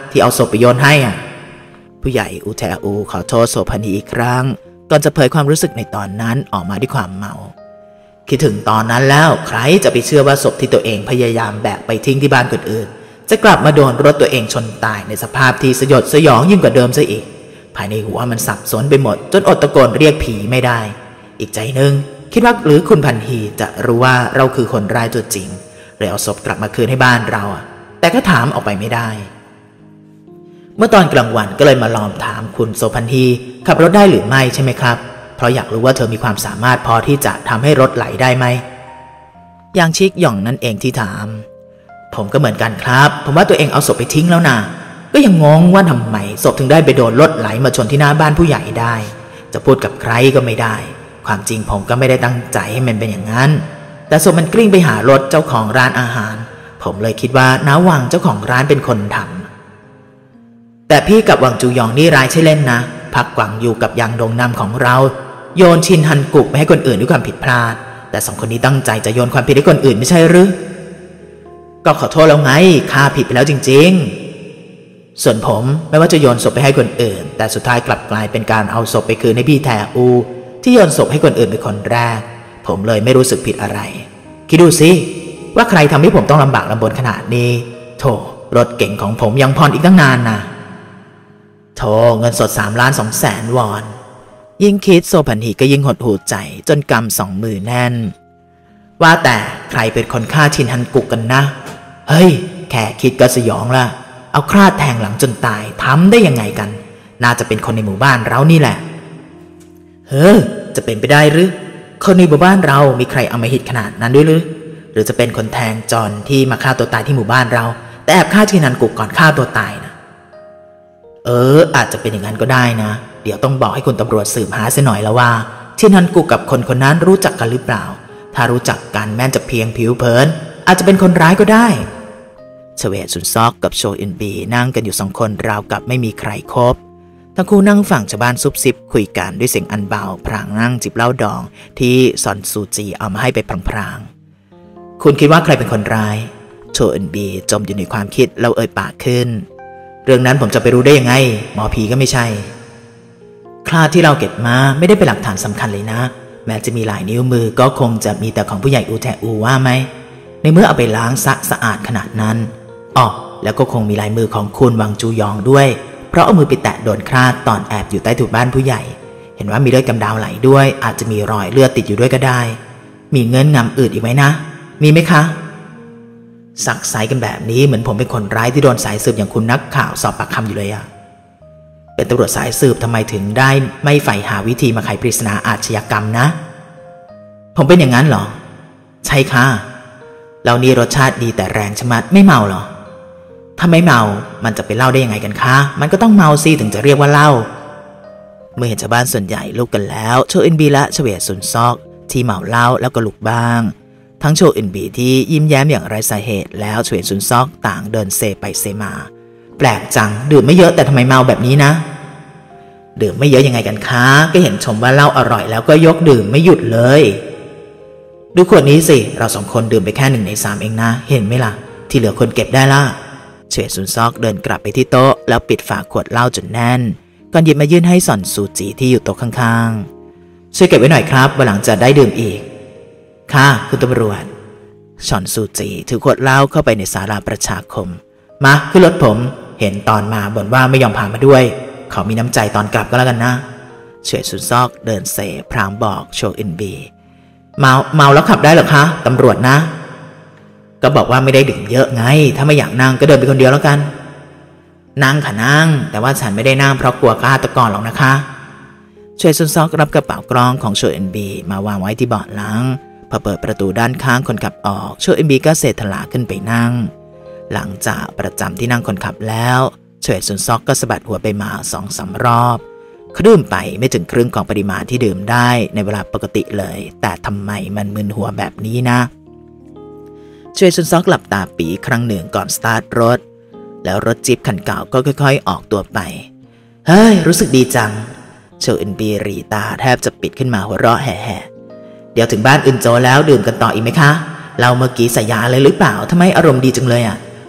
ที่เอาศพไปโยนให้อ่ะผู้ใหญ่อูแทอูขอโทษโสภณีอีกครั้งก่อนจะเผยความรู้สึกในตอนนั้นออกมาด้วยความเมาคิดถึงตอนนั้นแล้วใครจะไปเชื่อว่าศพที่ตัวเองพยายามแบกไปทิ้งที่บ้านคนอื่นจะกลับมาโดนรถตัวเองชนตายในสภาพที่สยดสยองยิ่งกว่าเดิมซะอีกภายในหัวมันสับสนไปหมดจนอดตะโกนเรียกผีไม่ได้อีกใจนึงคิดว่าหรือคุณพันธีจะรู้ว่าเราคือคนร้ายตัวจริงเลยเอาศพกลับมาคืนให้บ้านเราแต่ก็ถามออกไปไม่ได้เมื่อตอนกลางวันก็เลยมาลองถามคุณโสพันธีขับรถได้หรือไม่ใช่ไหมครับเพราะอยากรู้ว่าเธอมีความสามารถพอที่จะทำให้รถไหลได้ไหมยางชิกหย่องนั่นเองที่ถามผมก็เหมือนกันครับผมว่าตัวเองเอาศพไปทิ้งแล้วนะก็ยังงงว่าทำไมศพถึงได้ไปโดนรถไหลมาชนที่หน้าบ้านผู้ใหญ่ได้จะพูดกับใครก็ไม่ได้ความจริงผมก็ไม่ได้ตั้งใจให้มันเป็นอย่างนั้นแต่ศพมันกลิ้งไปหารถเจ้าของร้านอาหารผมเลยคิดว่าน้าวังเจ้าของร้านเป็นคนทำแต่พี่กับวังจูยองนี่ร้ายใช่เล่นนะพักกวางอยู่กับยางดงนำของเราโยนชินฮันกุกไปให้คนอื่นด้วยความผิดพลาดแต่สองคนนี้ตั้งใจจะโยนความผิดให้คนอื่นไม่ใช่หรือก็ขอโทษแล้วไงข้าผิดไปแล้วจริงๆส่วนผมไม่ว่าจะโยนศพไปให้คนอื่นแต่สุดท้ายกลับกลายเป็นการเอาศพไปคืนให้พี่แทอูที่โยนศพให้คนอื่นเป็นคนแรกผมเลยไม่รู้สึกผิดอะไรคิดดูสิว่าใครทำให้ผมต้องลำบากลำบนขนาดนี้โธ่รถเก่งของผมยังผ่อนอีกตั้งนานนะโธ่เงินสด3,200,000 วอนยิ่งคิดโสพันธีก็ยิ่งหดหู่ใจจนกำสองมือแน่นว่าแต่ใครเป็นคนฆ่าชินฮันกุกกันนะเฮ้ยแค่คิดก็สยองละเอาคราดแทงหลังจนตายทำได้ยังไงกันน่าจะเป็นคนในหมู่บ้านเรานี่แหละจะเป็นไปได้หรือคนในหมู่บ้านเรามีใครอำมหิตขนาดนั้นด้วยหรือจะเป็นคนแทงจอนที่มาฆ่าตัวตายที่หมู่บ้านเราแต่แอบฆ่าชินฮันกุกก่อนฆ่าตัวตายนะอาจจะเป็นอย่างนั้นก็ได้นะเดี๋ยวต้องบอกให้คุณตำรวจสืบหาเสียหน่อยแล้วว่าชินฮันกุกกับคนนั้นรู้จักกันหรือเปล่าถ้ารู้จักกันแม้จะเพียงผิวเผินอาจจะเป็นคนร้ายก็ได้เฉวตสุนซอกกับโชอินบีนั่งกันอยู่2 คนราวกับไม่มีใครคบทั้งคู่นั่งฝั่งชาวบ้านซุบซิบคุยกันด้วยเสียงอันเบาพลางนั่งจิบเหล้าดองที่ซอนซูจีเอามาให้ไปพลางๆคุณคิดว่าใครเป็นคนร้ายโชอินบีจมอยู่ในความคิดแล้วเอ่ยปากขึ้นเรื่องนั้นผมจะไปรู้ได้ยังไงหมอผีก็ไม่ใช่คราที่เราเก็บมาไม่ได้เป็นหลักฐานสำคัญเลยนะแม้จะมีหลายนิ้วมือก็คงจะมีแต่ของผู้ใหญ่อูแทอูว่าไหมในเมื่อเอาไปล้างสะอาดขนาดนั้นแล้วก็คงมีลายมือของคุณวังจูยองด้วยเพราะเอามือไปแตะโดนคราดตอนแอบอยู่ใต้ถุนบ้านผู้ใหญ่เห็นว่ามีเลือดกำเดาไหลด้วยอาจจะมีรอยเลือดติดอยู่ด้วยก็ได้มีเงื่อนงำอื่นอีกไหมนะมีไหมคะสักไซกันแบบนี้เหมือนผมเป็นคนร้ายที่โดนสายสืบอย่างคุณนักข่าวสอบปากคำอยู่เลยเป็นตำรวจสายสืบทำไมถึงได้ไม่ใฝ่หาวิธีมาไขปริศนาอาชญากรรมนะผมเป็นอย่างนั้นเหรอใช่ค่ะเรานี่รสชาติดีแต่แรงชะมัดไม่เมาหรอถ้าไม่เมามันจะเป็นเหล้าได้ยังไงกันคะมันก็ต้องเมาสิถึงจะเรียกว่าเหล้าเมื่อเห็นชาวบ้านส่วนใหญ่ลุกกันแล้วโชอินบีและเฉวตสุนซอกที่เมาเหล้าแล้วก็ลุกบ้างทั้งโชอินบีที่ยิ้มแย้มอย่างไร้สาเหตุแล้วเฉวตสุนซอกต่างเดินเซไปเซมาแปลกจังดื่มไม่เยอะแต่ทำไมเมาแบบนี้นะดื่มไม่เยอะยังไงกันคะก็เห็นชมว่าเหล้าอร่อยแล้วก็ยกดื่มไม่หยุดเลยดูขวดนี้สิเรา2 คนดื่มไปแค่1 ใน 3เองนะเห็นไหมล่ะที่เหลือคนเก็บได้ล่ะเฉวตสุนซอกเดินกลับไปที่โต๊ะแล้วปิดฝาขวดเหล้าจนแน่นก่อนหยิบมายื่นให้ซอนซูจีที่อยู่โต๊ะข้างๆช่วยเก็บไว้หน่อยครับวันหลังจะได้ดื่มอีกค่ะคุณตำรวจซอนซูจีถือขวดเหล้าเข้าไปในศาลาประชาคมมาขึ้นรถผมเห็นตอนมาบ่นว่าไม่ยอมพามาด้วยเขามีน้ำใจตอนกลับก็แล้วกันนะเฉวตสุนซอกเดินเซพรางบอกโชอินบีเมาแล้วขับได้หรอคะตำรวจนะก็บอกว่าไม่ได้ดื่มเยอะไงถ้าไม่อยากนั่งก็เดินไปคนเดียวแล้วกันนั่งค่ะนั่งแต่ว่าฉันไม่ได้นั่งเพราะกลัวฆาตกรหรอกนะคะเฉวตสุนซอกรับกระเป๋ากล้องของโชอินบีมาวางไว้ที่เบาะหลังพอเปิดประตูด้านข้างคนขับออกโชอินบีก็เสถลาขึ้นไปนั่งหลังจากประจำที่นั่งคนขับแล้วเฉวตสุนซอกก็สะบัดหัวไปมา 2-3 รอบเขาดื่มไปไม่ถึงครึ่งของปริมาณที่ดื่มได้ในเวลาปกติเลยแต่ทำไมมันมึนหัวแบบนี้นะเฉวตสุนซอกหลับตาปีครั้งหนึ่งก่อนสตาร์ทรถแล้วรถจี๊ปคันเก่าก็ค่อยๆออกตัวไปเฮ้ยรู้สึกดีจังโชอินบีรีตาแทบจะปิดขึ้นมาหัวเราะแห่ๆเดี๋ยวถึงบ้านอึนโจแล้วดื่มกันต่ออีกไหมคะเราเมื่อกี้ใส่ยาเลยหรือเปล่าทำไมอารมณ์ดีจังเลย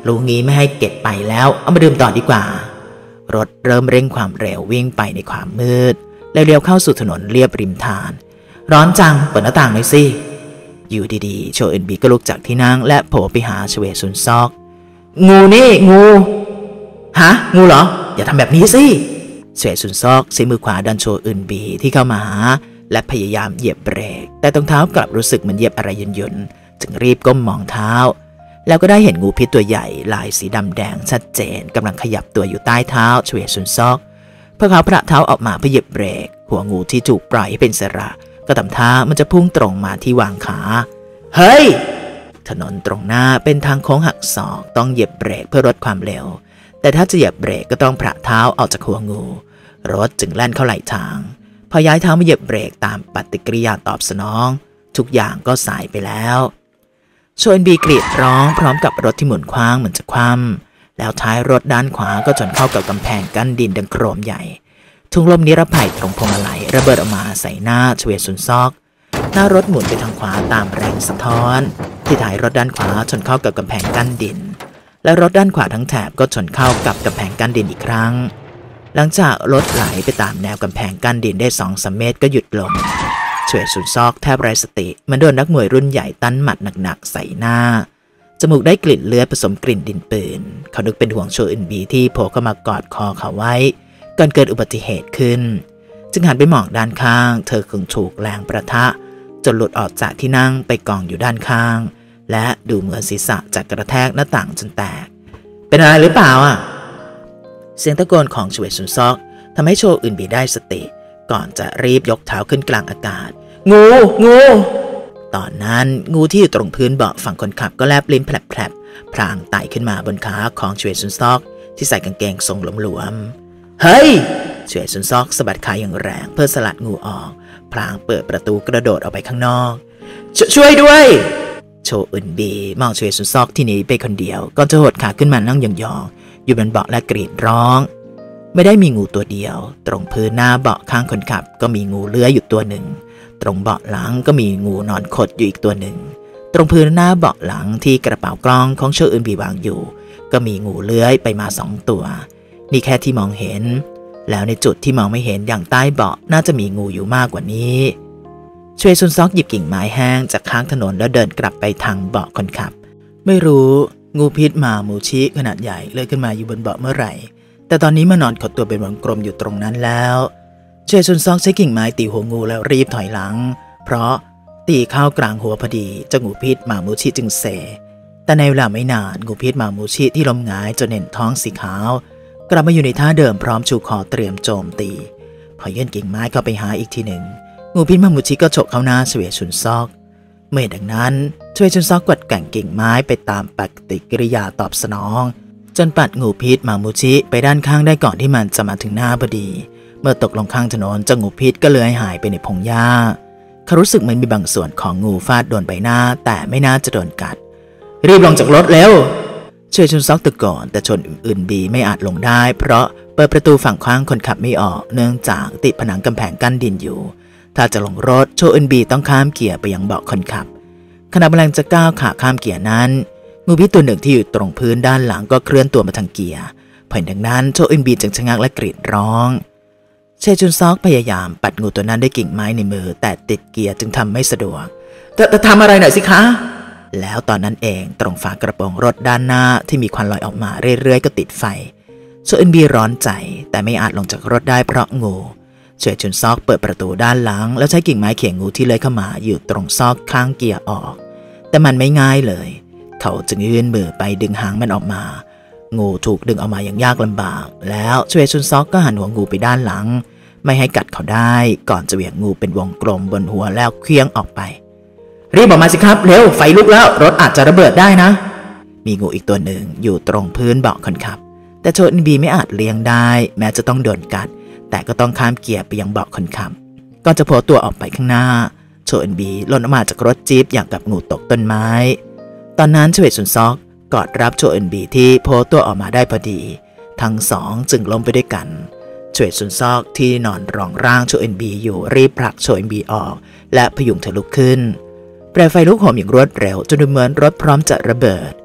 รู้งี้ไม่ให้เก็บไปแล้วเอามาดื่มต่อดีกว่ารถเริ่มเร่งความเร็ววิ่งไปในความมืดแล้วเลี้ยวเข้าสู่ถนนเลียบริมทานร้อนจังเปิดหน้าต่างหน่อยสิอยู่ดีๆโชเอ็นบีก็ลุกจากที่นั่งและโผล่ไปหาชเวซุนซอกงูนี่งูฮะงูเหรออย่าทำแบบนี้สิชเวซุนซอกใช้มือขวาดันโชเอ็นบีที่เข้ามาหาและพยายามเหยียบเบรกแต่ตรงเท้ากลับรู้สึกเหมือนเหยียบอะไรหยุ่นๆจึงรีบก้มมองเท้าแล้วก็ได้เห็นงูพิษตัวใหญ่ลายสีดำแดงชัดเจนกำลังขยับตัวอยู่ใต้เท้าชเวซุนซอกพอเขาประเท้าออกมาเพื่อเหยียบเบรกหัวงูที่ถูกปล่อยให้เป็นอิสระก็ทำท่ามันจะพุ่งตรงมาที่วางขาเฮ้ยถนนตรงหน้าเป็นทางโค้งหักศอกต้องเหยียบเบรกเพื่อลดความเร็วแต่ถ้าจะเหยียบเบรกก็ต้องประเท้าออกจากหัวงูรถจึงแล่นเข้าไหลทางพอย้ายเท้ามาเหยียบเบรกตามปฏิกิริยาตอบสนองทุกอย่างก็สายไปแล้วโชเอ็นบีกรีดร้องพร้อมกับรถที่หมุนคว้างเหมือนจะคว่ำแล้วท้ายรถด้านขวาก็ชนเข้ากับกำแพงกั้นดินดังโครมใหญ่ทุ่งลมนิรภัยตรงพวงมาลัยระเบิดออกมาใส่หน้าชเวซุนซอกหน้ารถหมุนไปทางขวาตามแรงสะท้อนที่ท้ายรถด้านขวาชนเข้ากับกำแพงกั้นดินและรถด้านขวาทั้งแถบก็ชนเข้ากับกำแพงกั้นดินอีกครั้งหลังจากรถไหลไปตามแนวกำแพงกั้นดินได้2-3 เมตรก็หยุดลงชเวซุนซอกแทบไร้สติมันโดนนักมวยรุ่นใหญ่ตั้นหมัดหนักๆใส่หน้าจมูกได้กลิ่นเลือดผสมกลิ่นดินปืนเขานึกเป็นห่วงโชเอ็นบีที่โผล่เข้ามากอดคอเขาไว้ก่อนเกิดอุบัติเหตุขึ้นจึงหันไปมองด้านข้างเธอคงถูกแรงประทะจนหลุดออกจากที่นั่งไปกองอยู่ด้านข้างและดูเหมือนศีรษะจากกระแทกหน้าต่างจนแตกเป็นอะไรหรือเปล่าอ่ะเสียงตะโกนของชเวซุนซอกทำให้โชเอ็นบีได้สติก่อนจะรีบยกเท้าขึ้นกลางอากาศงูตอนนั้นงูที่อยู่ตรงพื้นเบาะฝั่งคนขับก็แลบลิ้นแผลบๆพลางไต่ขึ้นมาบนขาของชเวซุนซอกที่ใส่กางเกงทรงหลวมๆเฮ้ยชเวซุนซอกสะบัดขาอย่างแรงเพื่อสลัดงูออกพลางเปิดประตูกระโดดออกไปข้างนอกช่วยด้วยโชเอ็นบีมองชเวซุนซอกที่หนีไปคนเดียวก่อนจะหดขาขึ้นมานั่งยองๆอยู่บนเบาะและกรีดร้องไม่ได้มีงูตัวเดียวตรงพื้นหน้าเบาะข้างคนขับก็มีงูเลื้อยอยู่ตัวหนึ่งตรงเบาะหลังก็มีงูนอนขดอยู่อีกตัวหนึ่งตรงพื้นหน้าเบาะหลังที่กระเป๋ากล้องของโชเอ็นบีวางอยู่ก็มีงูเลื้อยไปมา2 ตัวนี่แค่ที่มองเห็นแล้วในจุดที่มองไม่เห็นอย่างใต้เบาะน่าจะมีงูอยู่มากกว่านี้ชเวซุนซอกหยิบกิ่งไม้แห้งจากข้างถนนแล้วเดินกลับไปทางเบาะคนขับไม่รู้งูพิษมามูชิขนาดใหญ่เลื้อยขึ้นมาอยู่บนเบาะเมื่อไหร่แต่ตอนนี้มานอนขดตัวเป็นวงกลมอยู่ตรงนั้นแล้วเชซุนซอกใช้กิ่งไม้ตีหัวงูแล้วรีบถอยหลังเพราะตีเข้ากลางหัวพอดีเจ้างูพิษมามูชิจึงเซแต่ในเวลาไม่นานงูพิษมามูชิที่ล้มหงายจนเห็นท้องสีขาวกลับมาอยู่ในท่าเดิมพร้อมชูคอเตรียมโจมตีพอยื่นกิ่งไม้เข้าไปหาอีกทีหนึ่งงูพิษมามูชิก็ฉกเข้าหน้าชเวซุนซอกเมื่อดังนั้นชเวซุนซอกกดแกว่งกิ่งไม้ไปตามปฏิกิริยาตอบสนองจนปัดงูพิษมามูชิไปด้านข้างได้ก่อนที่มันจะมาถึงหน้าพอดีเมื่อตกลงข้างถนนเจ้างูพิษก็เลื้อยหายไปในพงหญ้าเขารู้สึกเหมือนมีบางส่วนของงูฟาดโดนใบหน้าแต่ไม่น่าจะโดนกัดรีบลงจากรถเร็วชเวซุนซอกตะโกนแต่ชนอื่นๆบีไม่อาจลงได้เพราะเปิดประตูฝั่งข้างคนขับไม่ออกเนื่องจากติดผนังกำแพงกั้นดินอยู่ถ้าจะลงรถโชเอ็นบีต้องข้ามเกียร์ไปยังเบาะคนขับขณะกำลังจะก้าวขาข้ามเกียร์นั้นงูพิษตัวหนึ่งที่อยู่ตรงพื้นด้านหลังก็เคลื่อนตัวมาทางเกียร์พอเห็นดังนั้นโชเอ็นบีจึงชะงักและกรีดร้องเชจุนซอกพยายามปัดงูตัวนั้นด้วยกิ่งไม้ในมือแต่ติดเกียร์จึงทำไม่สะดวกจะทำอะไรหน่อยสิคะแล้วตอนนั้นเองตรงฝากระโปรงรถด้านหน้าที่มีควันลอยออกมาเรื่อยๆก็ติดไฟโชเอ็นบีร้อนใจแต่ไม่อาจลงจากรถได้เพราะงูเชจุนซอกเปิดประตูด้านหลังแล้วใช้กิ่งไม้เขี่ยงูที่เลื้อยเข้ามาอยู่ตรงซอกข้างเกียร์ออกแต่มันไม่ง่ายเลยเขาจึงยื่นมือไปดึงหางมันออกมางูถูกดึงออกมาอย่างยากลำบากแล้วชเวซุนซอกก็หันหัวงูไปด้านหลังไม่ให้กัดเขาได้ก่อนจะเหวี่ยงงูเป็นวงกลมบนหัวแล้วเคลื่องออกไปรีบออกมาสิครับเร็วไฟลุกแล้วรถอาจจะระเบิดได้นะมีงูอีกตัวหนึ่งอยู่ตรงพื้นเบาะคนขับแต่โชเอ็นบีไม่อาจเลี้ยงได้แม้จะต้องโดนกัดแต่ก็ต้องข้ามเกียร์ไปยังเบาะคนขับก่อนจะโผล่ตัวออกไปข้างหน้าโชเอ็นบีหล่นออกมาจากรถจี๊ปอย่างกับงูตกต้นไม้ตอนนั้นชเวซุนซอกกอดรับโชเอ็นบีที่โผล่ตัวออกมาได้พอดีทั้งสองจึงล้มไปด้วยกันชเวซุนซอกที่นอนรองร่างโชเอ็นบีอยู่รีบผลักโชเอ็นบีออกและพยุงเธอลุกขึ้นเปลวไฟลุกโหมอย่างรวดเร็วจนดูเหมือนรถพร้อมจะระเบิด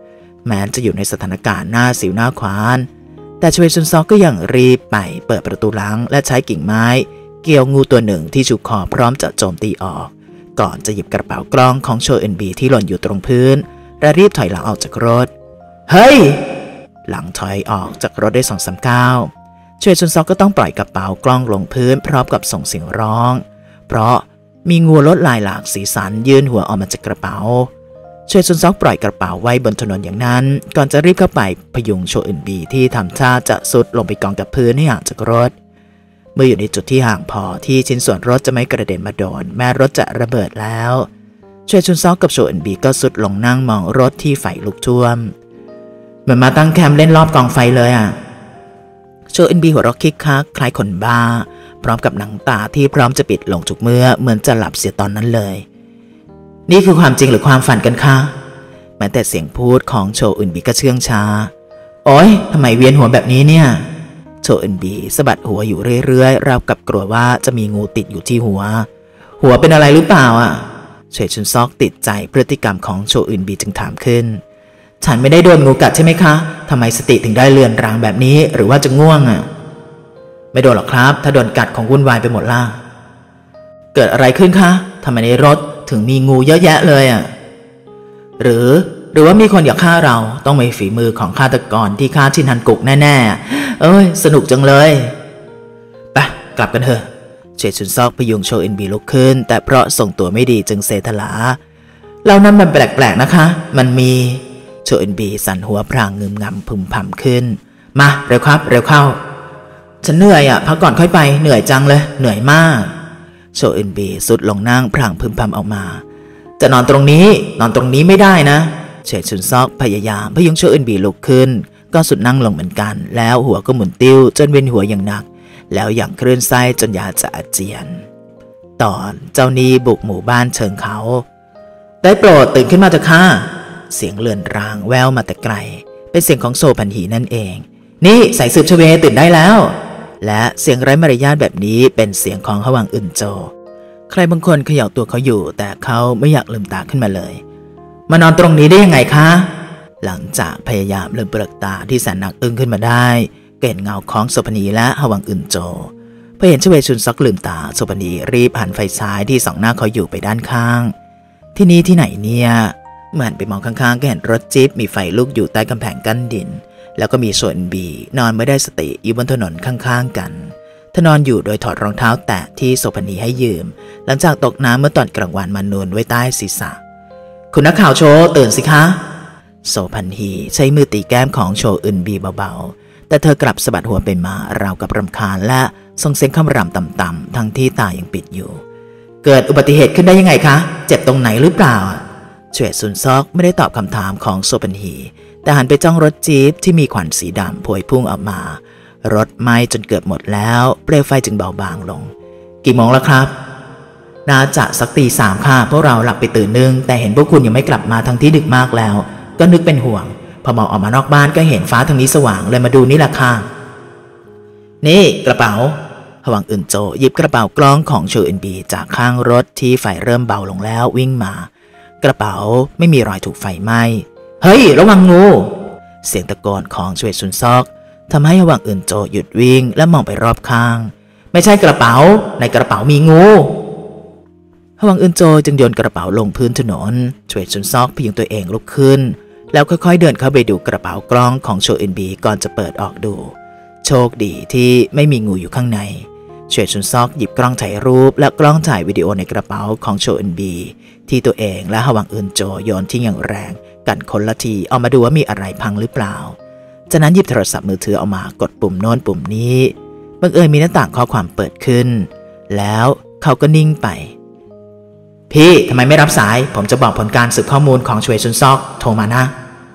แม้จะอยู่ในสถานการณ์หน้าสิวหน้าขวานแต่ชเวซุนซอกก็ยังรีบไปเปิดประตูหลังและใช้กิ่งไม้เกี่ยวงูตัวหนึ่งที่ฉุกคอพร้อมจะโจมตีออกก่อนจะหยิบกระเป๋ากล้องของโชอึนบีที่หล่นอยู่ตรงพื้นและรีบถอยหลังออกจากรถเฮ้ยหลังถอยออกจากรถได้2-3 ก้าวชเวซุนซอกก็ต้องปล่อยกระเป๋ากล้องลงพื้นพร้อมกับส่งเสียงร้องเพราะมีงูลวดลายหลากสีสันยื่นหัวออกมาจากกระเป๋าชเวซุนซอกปล่อยกระเป๋าไว้บนถนนอย่างนั้นก่อนจะรีบเข้าไปพยุงโชอึนบีที่ทำท่าจะสุดลงไปกองกับพื้นให้ห่างจากรถเมื่ออยู่ในจุดที่ห่างพอที่ชิ้นส่วนรถจะไม่กระเด็นมาโดนแม้รถจะระเบิดแล้วชเวซุนซอกกับโชอึนบีก็สุดลงนั่งมองรถที่ไฟลุกท่วมเหมือนมาตั้งแคมป์เล่นรอบกองไฟเลยอ่ะโชอึนบีหัวเราะคิกคักคล้ายคนบ้าพร้อมกับหนังตาที่พร้อมจะปิดลงทุกเมื่อเหมือนจะหลับเสียตอนนั้นเลยนี่คือความจริงหรือความฝันกันคะแม้แต่เสียงพูดของโชอึนบีก็เชื่องช้าโอ๊ยทำไมเวียนหัวแบบนี้เนี่ยโชอึนบีสะบัดหัวอยู่เรื่อยๆราวกับกลัวว่าจะมีงูติดอยู่ที่หัวเป็นอะไรหรือเปล่าอ่ะเฉยชุนซอกติดใจพฤติกรรมของโชอึนบีจึงถามขึ้นฉันไม่ได้โดนงูกัดใช่ไหมคะทำไมสติถึงได้เลือนรางแบบนี้หรือว่าจะง่วงอ่ะไม่โดนหรอกครับถ้าโดนกัดคงวุ่นวายไปหมดล่ะเกิดอะไรขึ้นคะทำไมในรถถึงมีงูเยอะแยะเลยอ่ะหรือว่ามีคนอยากฆ่าเราต้องมีฝีมือของฆาตกรที่ฆ่าชินฮันกุกแน่ๆเอ้ยสนุกจังเลยไปกลับกันเถอะเฉยชุนซอกพยุงโชอึนบีลุกขึ้นแต่เพราะส่งตัวไม่ดีจึงเซทลาเรานั้นมันแปลกๆนะคะมันมีโชอึนบีสั่นหัวพรางงึมงำพึมพำขึ้นมาเร็วครับเร็วเข้าฉันเหนื่อยอ่ะพักก่อนค่อยไปเหนื่อยจังเลยเหนื่อยมากโชอึนบีสุดลงนั่งพรางพึมพำออกมาจะนอนตรงนี้ไม่ได้นะเฉยชุนซอกพยายามพยุงโชอึนบีลุกขึ้นก็สุดนั่งลงเหมือนกันแล้วหัวก็หมุนติ้วจนเวียนหัวอย่างหนักแล้วอย่างคลื่นไส้จนอยากจะอาเจียนตอนเจ้านี้บุกหมู่บ้านเชิงเขาได้โปรดตื่นขึ้นมาเถอะค่ะเสียงเลือนรางแววมาแต่ไกลเป็นเสียงของโซพันหีนั่นเองนี่สายสืบชเวตื่นได้แล้วและเสียงไร้มารยาทแบบนี้เป็นเสียงของฮวังอึนโจใครบางคนเขย่าตัวเขาอยู่แต่เขาไม่อยากลืมตาขึ้นมาเลยมานอนตรงนี้ได้ยังไงคะหลังจากพยายามลืมเปลือกตาที่แสนหนักอึ้งขึ้นมาได้เห็นเงาของโซพนีและฮวังอึนโจพอเห็นชเวชุนซอกลืมตาโซพนีรีบหันไฟฉายที่ส่องหน้าเขาอยู่ไปด้านข้างที่นี่ที่ไหนเนี่ยเหมือนไปมองข้างๆก็เห็นรถจี๊ปมีไฟลุกอยู่ใต้กำแพงกั้นดินแล้วก็มีโชอึนบีนอนไม่ได้สติอยู่บนถนนข้างๆกันเธอนอนอยู่โดยถอดรองเท้าแตะที่โซพนีให้ยืมหลังจากตกน้ำเมื่อตอนกลางวันมานูนไว้ใต้ศีรษะคุณนักข่าวโชตื่นสิคะโซพันฮีใช้มือตีแก้มของโชอึนบีเบาๆแต่เธอกลับสะบัดหัวไปมาราวกับรำคาญและส่งเสียงคำรำต่ำๆทั้งที่ตายังปิดอยู่เกิดอุบัติเหตุขึ้นได้ยังไงคะเจ็บตรงไหนหรือเปล่าเฉวยซุนซอกไม่ได้ตอบคำถามของโซพันฮีแต่หันไปจ้องรถจี๊ปที่มีควันสีดำพวยพุ่งออกมารถไหม้จนเกือบหมดแล้วเปลวไฟจึงเบาบางลงกี่โมงแล้วครับน่าจะสักตี 3ค่ะพวกเราหลับไปตื่นนึงแต่เห็นพวกคุณยังไม่กลับมาทั้งที่ดึกมากแล้วก็นึกเป็นห่วงพอมองออกมานอกบ้านก็เห็นฟ้าทางนี้สว่างเลยมาดูนี่แหละค่ะนี่กระเป๋าฮวังอึนโจหยิบกระเป๋ากล้องของโชอึนบีจากข้างรถที่ไฟเริ่มเบาลงแล้ววิ่งมากระเป๋าไม่มีรอยถูกไฟไหม้เฮ้ยระวังงูเสียงตะโกนของเฉวยซุนซอกทำให้ฮวังอึนโจหยุดวิ่งและมองไปรอบข้างไม่ใช่กระเป๋าในกระเป๋ามีงูฮวังอึนโจจึงโยนกระเป๋าลงพื้นถนนเฉวยซุนซอกพยุงตัวเองลุกขึ้นแล้วค่อยๆเดินเข้าไปดูกระเป๋ากล้องของโชอึนบีก่อนจะเปิดออกดูโชคดีที่ไม่มีงูอยู่ข้างในเฉวยซุนซอกหยิบกล้องถ่ายรูปและกล้องถ่ายวิดีโอในกระเป๋าของโชอึนบีที่ตัวเองและฮวังอึนโจโยนทิ้งอย่างแรงกันคนละทีเอามาดูว่ามีอะไรพังหรือเปล่าจากนั้นหยิบโทรศัพท์มือถือออกมากดปุ่มโน้นปุ่มนี้บังเอิญมีหน้าต่างข้อความเปิดขึ้นแล้วเขาก็นิ่งไปพี่ทำไมไม่รับสายผมจะบอกผลการสืบข้อมูลของเฉวยซุนซอกโทรมานะ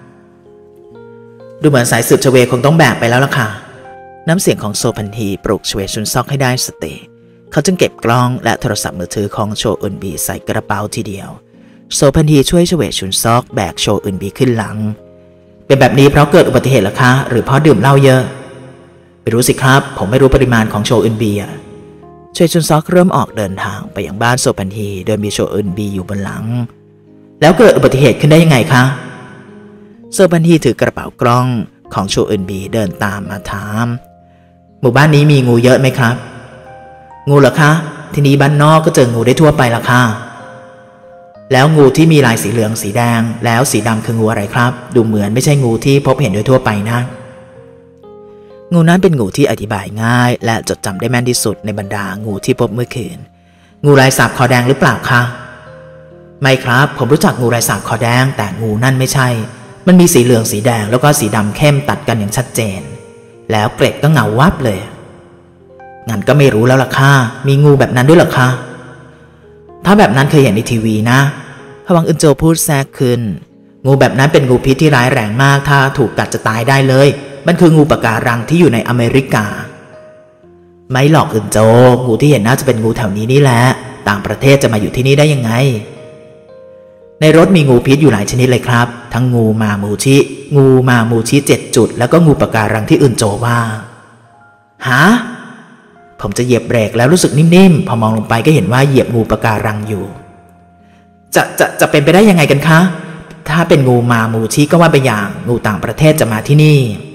ดูเหมือนสายสืบเฉวยคงต้องแบกไปแล้วล่ะค่ะน้ำเสียงของโซพันฮีปลุกเฉวยซุนซอกให้ได้สติเขาจึงเก็บกล้องและโทรศัพท์มือถือของโชอึนบีใส่กระเป๋าทีเดียวโซพันฮีช่วยเฉวยซุนซอกแบกโชอึนบีขึ้นหลังเป็นแบบนี้เพราะเกิดอุบัติเหตุหรอคะหรือเพราะดื่มเหล้าเยอะไม่รู้สิครับผมไม่รู้ปริมาณของโชอึนบีเฉวยซุนซอกเริ่มออกเดินทางไปยังบ้านโซพันฮีโดยมีโชอึนบีอยู่บนหลังแล้วเกิดอุบัติเหตุขึ้นได้ยังไงคะโซบันฮีถือกระเป๋ากล้องของโชอึนบีเดินตามมาถามหมู่บ้านนี้มีงูเยอะไหมครับงูเหรอคะทีนี้บ้านนอกก็เจองูได้ทั่วไปละค่ะแล้วงูที่มีลายสีเหลืองสีแดงแล้วสีดำคืองูอะไรครับดูเหมือนไม่ใช่งูที่พบเห็นโดยทั่วไปนะงูนั้นเป็นงูที่อธิบายง่ายและจดจำได้แม่นที่สุดในบรรดางูที่พบเมื่อคืนงูลายสาบคอแดงหรือเปล่าคะไม่ครับผมรู้จักงูลายสาบคอแดงแต่งูนั่นไม่ใช่มันมีสีเหลืองสีแดงแล้วก็สีดำเข้มตัดกันอย่างชัดเจนแล้วเกล็ดก็เงาวับเลยงั้นก็ไม่รู้แล้วล่ะค่ะมีงูแบบนั้นด้วยเหรอคะถ้าแบบนั้นเคยเห็นในทีวีนะพวังอึนโจพูดแทรกขึ้นงูแบบนั้นเป็นงูพิษที่ร้ายแรงมากถ้าถูกกัดจะตายได้เลยมันคืองูปะการังที่อยู่ในอเมริกาไม่หรอกอึนโจงูที่เห็นน่าจะเป็นงูแถวนี้นี่แหละต่างประเทศจะมาอยู่ที่นี่ได้ยังไงในรถมีงูพิษอยู่หลายชนิดเลยครับทั้งงูมามูชิ7 จุดแล้วก็งูปะการังที่อึนโจว่าฮะผมจะเหยียบเบรกแล้วรู้สึกนิ่มๆพอมองลงไปก็เห็นว่าเหยียบงูปะการังอยู่จะเป็นไปได้ยังไงกันคะถ้าเป็นงูมามูชิก็ว่าไปอย่างงูต่างประเทศจะมาที่นี่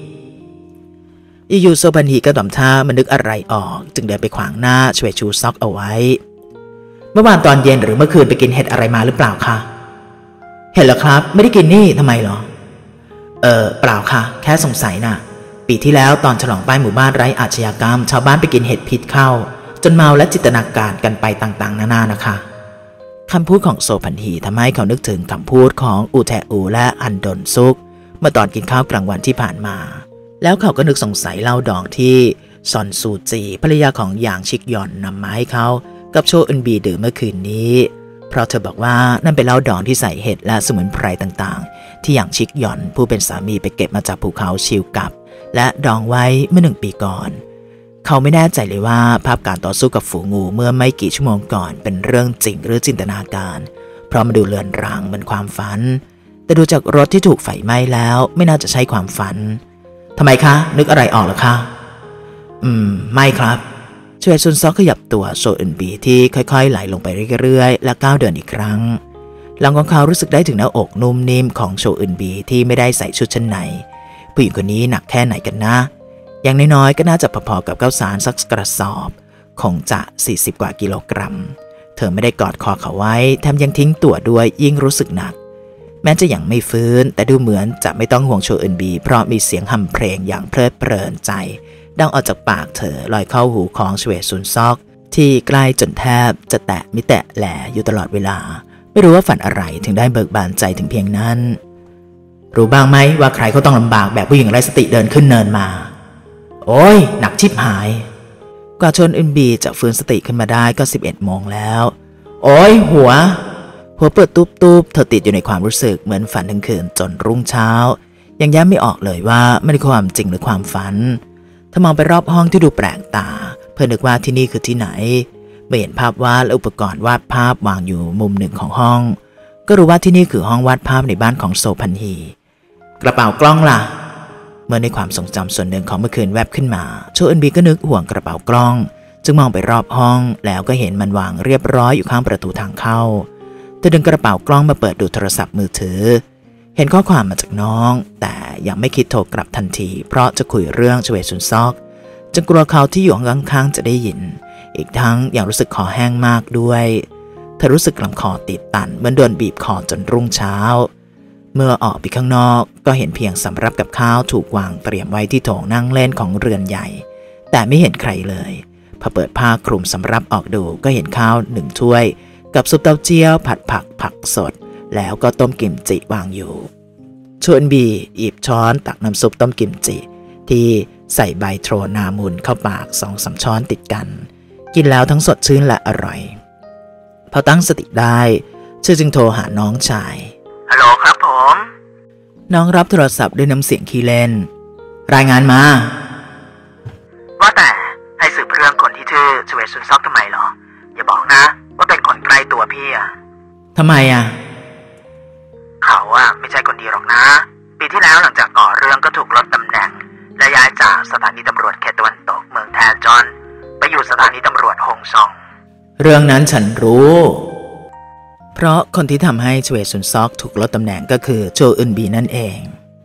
ยูโซบันฮีก็ต่อมท่ามันนึกอะไรออกจึงเดินไปขวางหน้าช่วยชูซอกเอาไว้เมื่อวานตอนเย็นหรือเมื่อคืนไปกินเห็ดอะไรมาหรือเปล่าคะเห็ดเหรอครับไม่ได้กินนี่ทำไมหรอเปล่าค่ะแค่สงสัยน่ะปีที่แล้วตอนฉลองป้ายหมู่บ้านไร้อาชญากรรมชาวบ้านไปกินเห็ดพิษเข้าจนเมาและจินตนาการกันไปต่างๆนานานะคะคำพูดของโซพันฮีทำให้เขานึกถึงคำพูดของอูแทอูและอันดนซุกเมื่อตอนกินข้าวกลางวันที่ผ่านมาแล้วเขาก็นึกสงสัยเหล้าดองที่ซอนซูจีภรรยาของหยางชิกยอนนำมาให้เขากับโชอึนบีดื่มเมื่อคืนนี้เพราะเธอบอกว่านั่นเป็นเหล้าดองที่ใส่เห็ดและสมุนไพรต่างๆที่หยางชิกยอนผู้เป็นสามีไปเก็บมาจากภูเขาชิวกับและดองไว้เมื่อ1 ปีก่อนเขาไม่แน่ใจเลยว่าภาพการต่อสู้กับฝูงงูเมื่อไม่กี่ชั่วโมงก่อนเป็นเรื่องจริงหรือจินตนาการเพราะมันดูเลือนรางเหมือนความฝันแต่ดูจากรถที่ถูกไฟไหม้แล้วไม่น่าจะใช่ความฝันทำไมคะนึกอะไรออกหรอคะไม่ครับช่วยซุนซอกขยับตัวโซอึนบีที่ค่อยๆไหลลงไปเรื่อยๆและก้าวเดินอีกครั้งหลังของเขารู้สึกได้ถึงหน้าอกนุ่มนิ่มของโชอึนบีที่ไม่ได้ใส่ชุดชั้นในผู้หญิงคนนี้หนักแค่ไหนกันนะอย่างน้อยๆก็น่าจะพอๆกับข้าวสารสักกระสอบคงจะ40 กว่ากิโลกรัมเธอไม่ได้กอดคอเขาไว้แถมยังทิ้งตัวด้วยยิ่งรู้สึกหนักแม้จะยังไม่ฟื้นแต่ดูเหมือนจะไม่ต้องห่วงโชอึนบีเพราะมีเสียงฮัมเพลงอย่างเพลิดเพลินใจดังออกจากปากเธอลอยเข้าหูของเฉวซุนซอกที่ใกล้จนแทบจะแตะมิแตะแหลอยู่ตลอดเวลาไม่รู้ว่าฝันอะไรถึงได้เบิกบานใจถึงเพียงนั้นรู้บ้างไหมว่าใครเขาต้องลำบากแบบผู้หญิงไร้สติเดินขึ้นเนินมาโอ้ยหนักชิบหายกว่าโชอึนบีจะฟื้นสติขึ้นมาได้ก็11 โมงแล้วโอ้ยหัวเปิดตูบเธอติดอยู่ในความรู้สึกเหมือนฝันทั้งคืนจนรุ่งเช้ายังแยกไม่ออกเลยว่าไม่ได้ความจริงหรือความฝันเธอมองไปรอบห้องที่ดูแปลกตาเพื่อนึกว่าที่นี่คือที่ไหนเมื่อเห็นภาพวาดและอุปกรณ์วาดภาพวางอยู่มุมหนึ่งของห้องก็รู้ว่าที่นี่คือห้องวาดภาพในบ้านของโซพันฮีกระเป๋ากล้องล่ะเมื่อในความทรงจำส่วนหนึ่งของเมื่อคืนแวบขึ้นมาโชอึนบีก็นึกห่วงกระเป๋ากล้องจึงมองไปรอบห้องแล้วก็เห็นมันวางเรียบร้อยอยู่ข้างประตูทางเข้าเธอดึงกระเป๋ากล้องมาเปิดดูโทรศัพท์มือถือเห็นข้อความมาจากน้องแต่ยังไม่คิดโทรกลับทันทีเพราะจะคุยเรื่องเฉวซุนซอกจึงกลัวเขาที่อยู่ข้างๆจะได้ยินอีกทั้งยังรู้สึกคอแห้งมากด้วยเธอรู้สึกลำคอติดตันเหมือนโดนบีบคอจนรุ่งเช้าเมื่อออกไปข้างนอกก็เห็นเพียงสำรับกับข้าวถูกวางเตรียมไว้ที่โถงนั่งเล่นของเรือนใหญ่แต่ไม่เห็นใครเลยพอเปิดผ้าคลุมสำรับออกดูก็เห็นข้าว1 ถ้วยกับซุปเต้าเจี้ยวผัดผักสดแล้วก็ต้มกิมจิวางอยู่โชอึนบีหยิบช้อนตักน้ำซุปต้มกิมจิที่ใส่ใบโทรนามุนเข้าปาก2-3 ช้อนติดกันกินแล้วทั้งสดชื่นและอร่อยพอตั้งสติได้จึงโทรหาน้องชายฮัลโหลครับผมน้องรับโทรศัพท์ด้วยน้ำเสียงขี้เล่นรายงานมาว่าแต่ให้สืบเรื่องคนที่ชื่อเฉวซุนซอกทำไมเหรออย่าบอกนะว่าเป็นคนใกล้ตัวพี่อะทำไมอะเขาอะไม่ใช่คนดีหรอกนะปีที่แล้วหลังจากก่อเรื่องก็ถูกลดตำแหน่งและย้ายจากสถานีตำรวจเขตตะวันตกเมืองแทจอนไปอยู่สถานีตำรวจฮงซองเรื่องนั้นฉันรู้เพราะคนที่ทำให้เฉวซุนซอกถูกลดตำแหน่งก็คือโชอึนบีนั่นเอง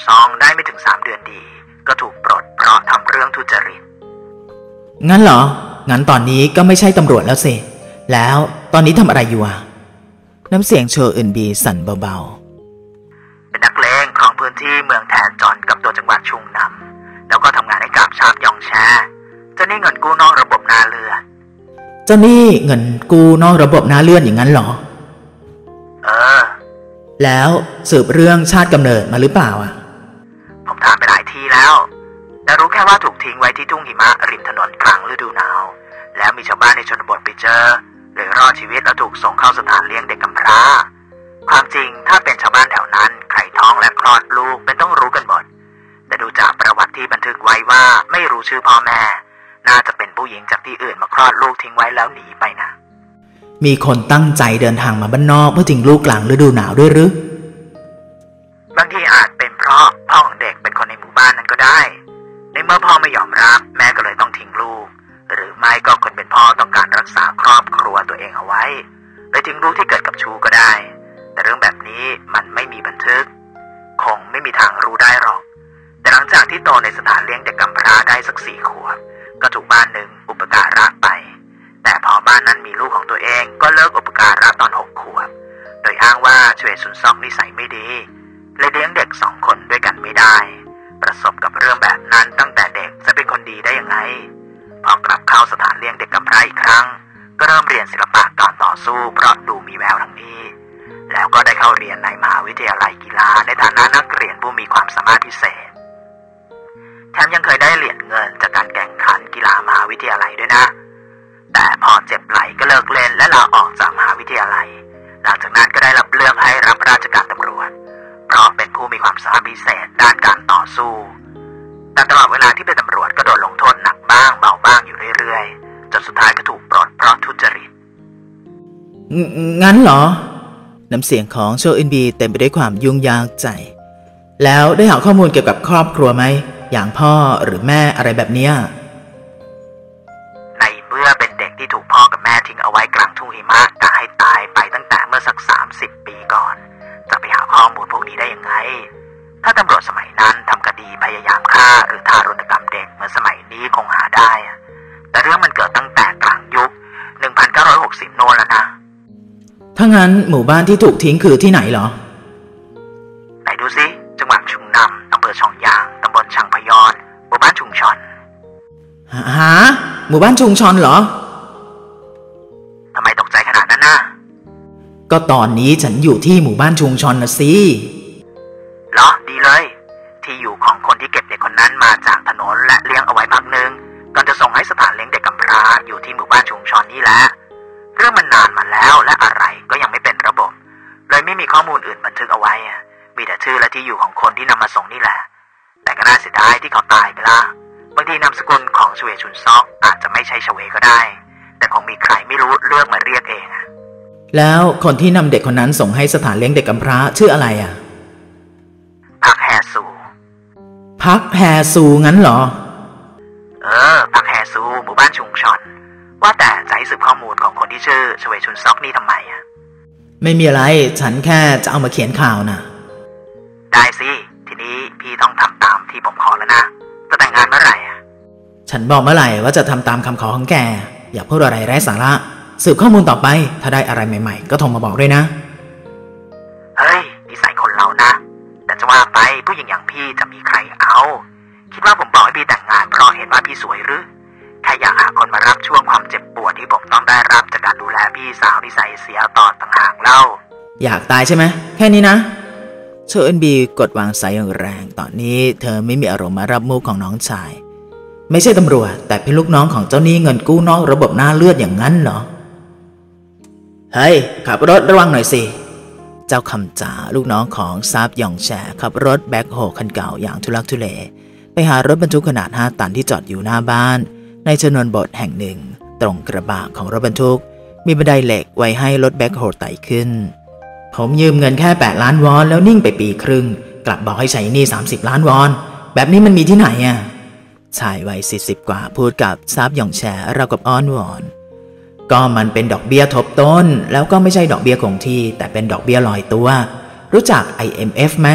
ซองได้ไม่ถึง3 เดือนดีก็ถูกปลดเพราะทำเรื่องทุจริตงั้นเหรองั้นตอนนี้ก็ไม่ใช่ตำรวจแล้วสิแล้วตอนนี้ทำอะไรอยู่อ่ะน้ำเสียงโชอึนบีสั่นเบาๆเป็นนักเลงครองพื้นที่เมืองแทนจอนกับตัวจังหวัดชุงนำแล้วก็ทำงานให้กับชาบยองแชเจ้านี่เงินกู้นอกระบบนาเรือเจ้านี่เงินกู้นอกระบบนาเลื่อนอย่างนั้นเหรอแล้วสืบเรื่องชาติกำเนิดมาหรือเปล่าอ่ะผมถามไปหลายทีแล้วแต่รู้แค่ว่าถูกทิ้งไว้ที่ทุ่งหิมะริมถนนกลางฤดูหนาวแล้วมีชาวบ้านในชนบทไปเจอเลยรอดชีวิตแล้วถูกส่งเข้าสถานเลี้ยงเด็กกำพร้าความจริงถ้าเป็นชาวบ้านแถวนั้นใครท้องและคลอดลูกเป็นต้องรู้กันหมดแต่ดูจากประวัติที่บันทึกไว้ว่าไม่รู้ชื่อพ่อแม่น่าจะเป็นผู้หญิงจากที่อื่นมาคลอดลูกทิ้งไว้แล้วหนีไปนะมีคนตั้งใจเดินทางมาบ้านนอกเพื่อทิ้งลูกกลางฤดูหนาวด้วยหรือบางทีอาจเป็นเพราะพ่อของเด็กเป็นคนในหมู่บ้านนั้นก็ได้ในเมื่อพ่อไม่ยอมรับแม่ก็เลยต้องทิ้งลูกหรือไม่ก็คนเป็นพ่อต้องการรักษาครอบครัวตัวเองเอาไว้เลยทิ้งลูกที่เกิดกับชูก็ได้แต่เรื่องแบบนี้มันไม่มีบันทึกคงไม่มีทางรู้ได้หรอกแต่หลังจากที่โตในสถานเลี้ยงเด็กกำพร้าได้สัก4 ขวบก็ถูกบ้านหนึ่งอุปการะไปแต่พอบ้านนั้นมีลูกของตัวเองก็เลิกอุปการะตอน6 ขวบโดยอ้างว่าชเวซุนซอกนิสัยไม่ดีเลยเลี้ยงเด็ก2 คนด้วยกันไม่ได้ประสบกับเรื่องแบบนั้นตั้งแต่เด็กจะเป็นคนดีได้ยังไงพอกลับเข้าสถานเลี้ยงเด็กกำพร้าอีกครั้งก็เริ่มเรียนศิลปะการต่อสู้เพราะดูมีแววทางนี้แล้วก็ได้เข้าเรียนในมหาวิทยาลัยกีฬาในฐานะนักเรียนผู้มีความสามารถพิเศษแถมยังเคยได้เหรียญเงินจากการแข่งขันกีฬามหาวิทยาลัยด้วยนะแต่พอเจ็บไหล่ก็เลิกเล่นและลาออกจากมหาวิทยาลัยหลังจากนั้นก็ได้รับเลือกให้รับราชการตำรวจเพราะเป็นผู้มีความสามารถพิเศษด้านการต่อสู้แต่ตลอดเวลาที่เป็นตำรวจก็โดนลงโทษหนักบ้างเบาบ้างอยู่เรื่อยๆจนสุดท้ายก็ถูกปลดเพราะทุจริตงั้นเหรอน้ำเสียงของโชอึนบีเต็มไปด้วยความยุ่งยากใจแล้วได้หาข้อมูลเกี่ยวกับครอบครัวไหมอย่างพ่อหรือแม่อะไรแบบเนี้ยในเมื่อเป็นเด็กที่ถูกพ่อกับแม่ทิ้งเอาไว้กลางทุ่งหิมะกะให้ตายไปตั้งแต่เมื่อสัก30 ปีก่อนจะไปหาข้อมูลพวกนี้ได้ยังไงถ้าตำรวจสมัยนั้นทำคดีพยายามฆ่าหรือทารุณกรรมเด็กเหมือนสมัยนี้คงหาได้แต่เรื่องมันเกิดตั้งแต่กลางยุค1960โน่นแล้วนะถ้างั้นหมู่บ้านที่ถูกทิ้งคือที่ไหนเหรอไหนดูสิจังหวัดชุงนำอำเภอชองยางตำบลชังพยอนหมู่บ้านชุงชอนฮะหมู่บ้านชุงชอนเหรอทำไมตกใจขนาดนั้นน่ะก็ตอนนี้ฉันอยู่ที่หมู่บ้านชุงชอนนะสิเหรอดีเลยที่อยู่ของคนที่เก็บเด็กคนนั้นมาจากถนนและเลี้ยงเอาไว้พักนึงก่อนจะส่งให้สถานเลี้ยงเด็กกำพร้าอยู่ที่หมู่บ้านชุงชอนนี่แหละเรื่องมันนานมาแล้วและอะไรก็ยังไม่เป็นระบบเลยไม่มีข้อมูลอื่นบันทึกเอาไว้มีแต่ชื่อและที่อยู่ของคนที่นำมาส่งนี่แหละแต่ก็น่าเสียดายที่เขาตายไปละบางทีนามสกุลของชเวชุนซอกอาจจะไม่ใช่ชเวก็ได้แต่คงมีใครไม่รู้เลือกมาเรียกเองแล้วคนที่นำเด็กคนนั้นส่งให้สถานเลี้ยงเด็กกำพร้าชื่ออะไรพักแฮซูพักแฮซูงั้นเหรอพักแฮซูหมู่บ้านชุงชอนว่าแต่จะให้สืบข้อมูลของคนที่ชื่อชเวชุนซอกนี่ทำไมไม่มีอะไรฉันแค่จะเอามาเขียนข่าวนะได้สิทีนี้พี่ต้องทำตามที่ผมขอแล้วนะจะแต่งงานเมื่อไหร่ฉันบอกเมื่อไหร่ว่าจะทำตามคำขอของแกอย่าพูดอะไรไร้สาระสืบข้อมูลต่อไปถ้าได้อะไรใหม่ๆก็โทรมาบอกด้วยนะเฮ้ยนิสัยคนเรานะแต่จะว่าไปผู้หญิงอย่างพี่จะมีใครเอาคิดว่าผมบอกให้พี่แต่งงานเพราะเห็นว่าพี่สวยหรือแค่อยากหาคนมารับช่วงความเจ็บปวดที่ผมต้องได้รับจากการดูแลพี่สาวนิสัยเสียต่อต่างหากเล่าอยากตายใช่ไหมแค่นี้นะโชอึนบีกดวางสายอย่างแรงตอนนี้เธอไม่มีอารมณ์มารับมุกของน้องชายไม่ใช่ตำรวจแต่เป็นลูกน้องของเจ้าหนี้เงินกู้นอกระบบหน้าเลือดอย่างนั้นเหรอเฮ้ยขับรถระวังหน่อยสิเจ้าคำจ๋าลูกน้องของซาบยองแชขับรถแบ็คโฮคันเก่าอย่างทุลักทุเลไปหารถบรรทุกขนาด5 ตันที่จอดอยู่หน้าบ้านในชนบทแห่งหนึ่งตรงกระบะของรถบรรทุกมีบันไดเหล็กไว้ให้รถแบ็คโฮไต่ขึ้นผมยืมเงินแค่8 ล้านวอนแล้วนิ่งไปปีครึ่งกลับบอกให้ใช้หนี้30 ล้านวอนแบบนี้มันมีที่ไหนชายวัย40 กว่าพูดกับซาบยองแชราวกับอ้อนวอนก็มันเป็นดอกเบี้ยทบต้นแล้วก็ไม่ใช่ดอกเบี้ยคงที่แต่เป็นดอกเบี้ยลอยตัวรู้จัก IMF ไหม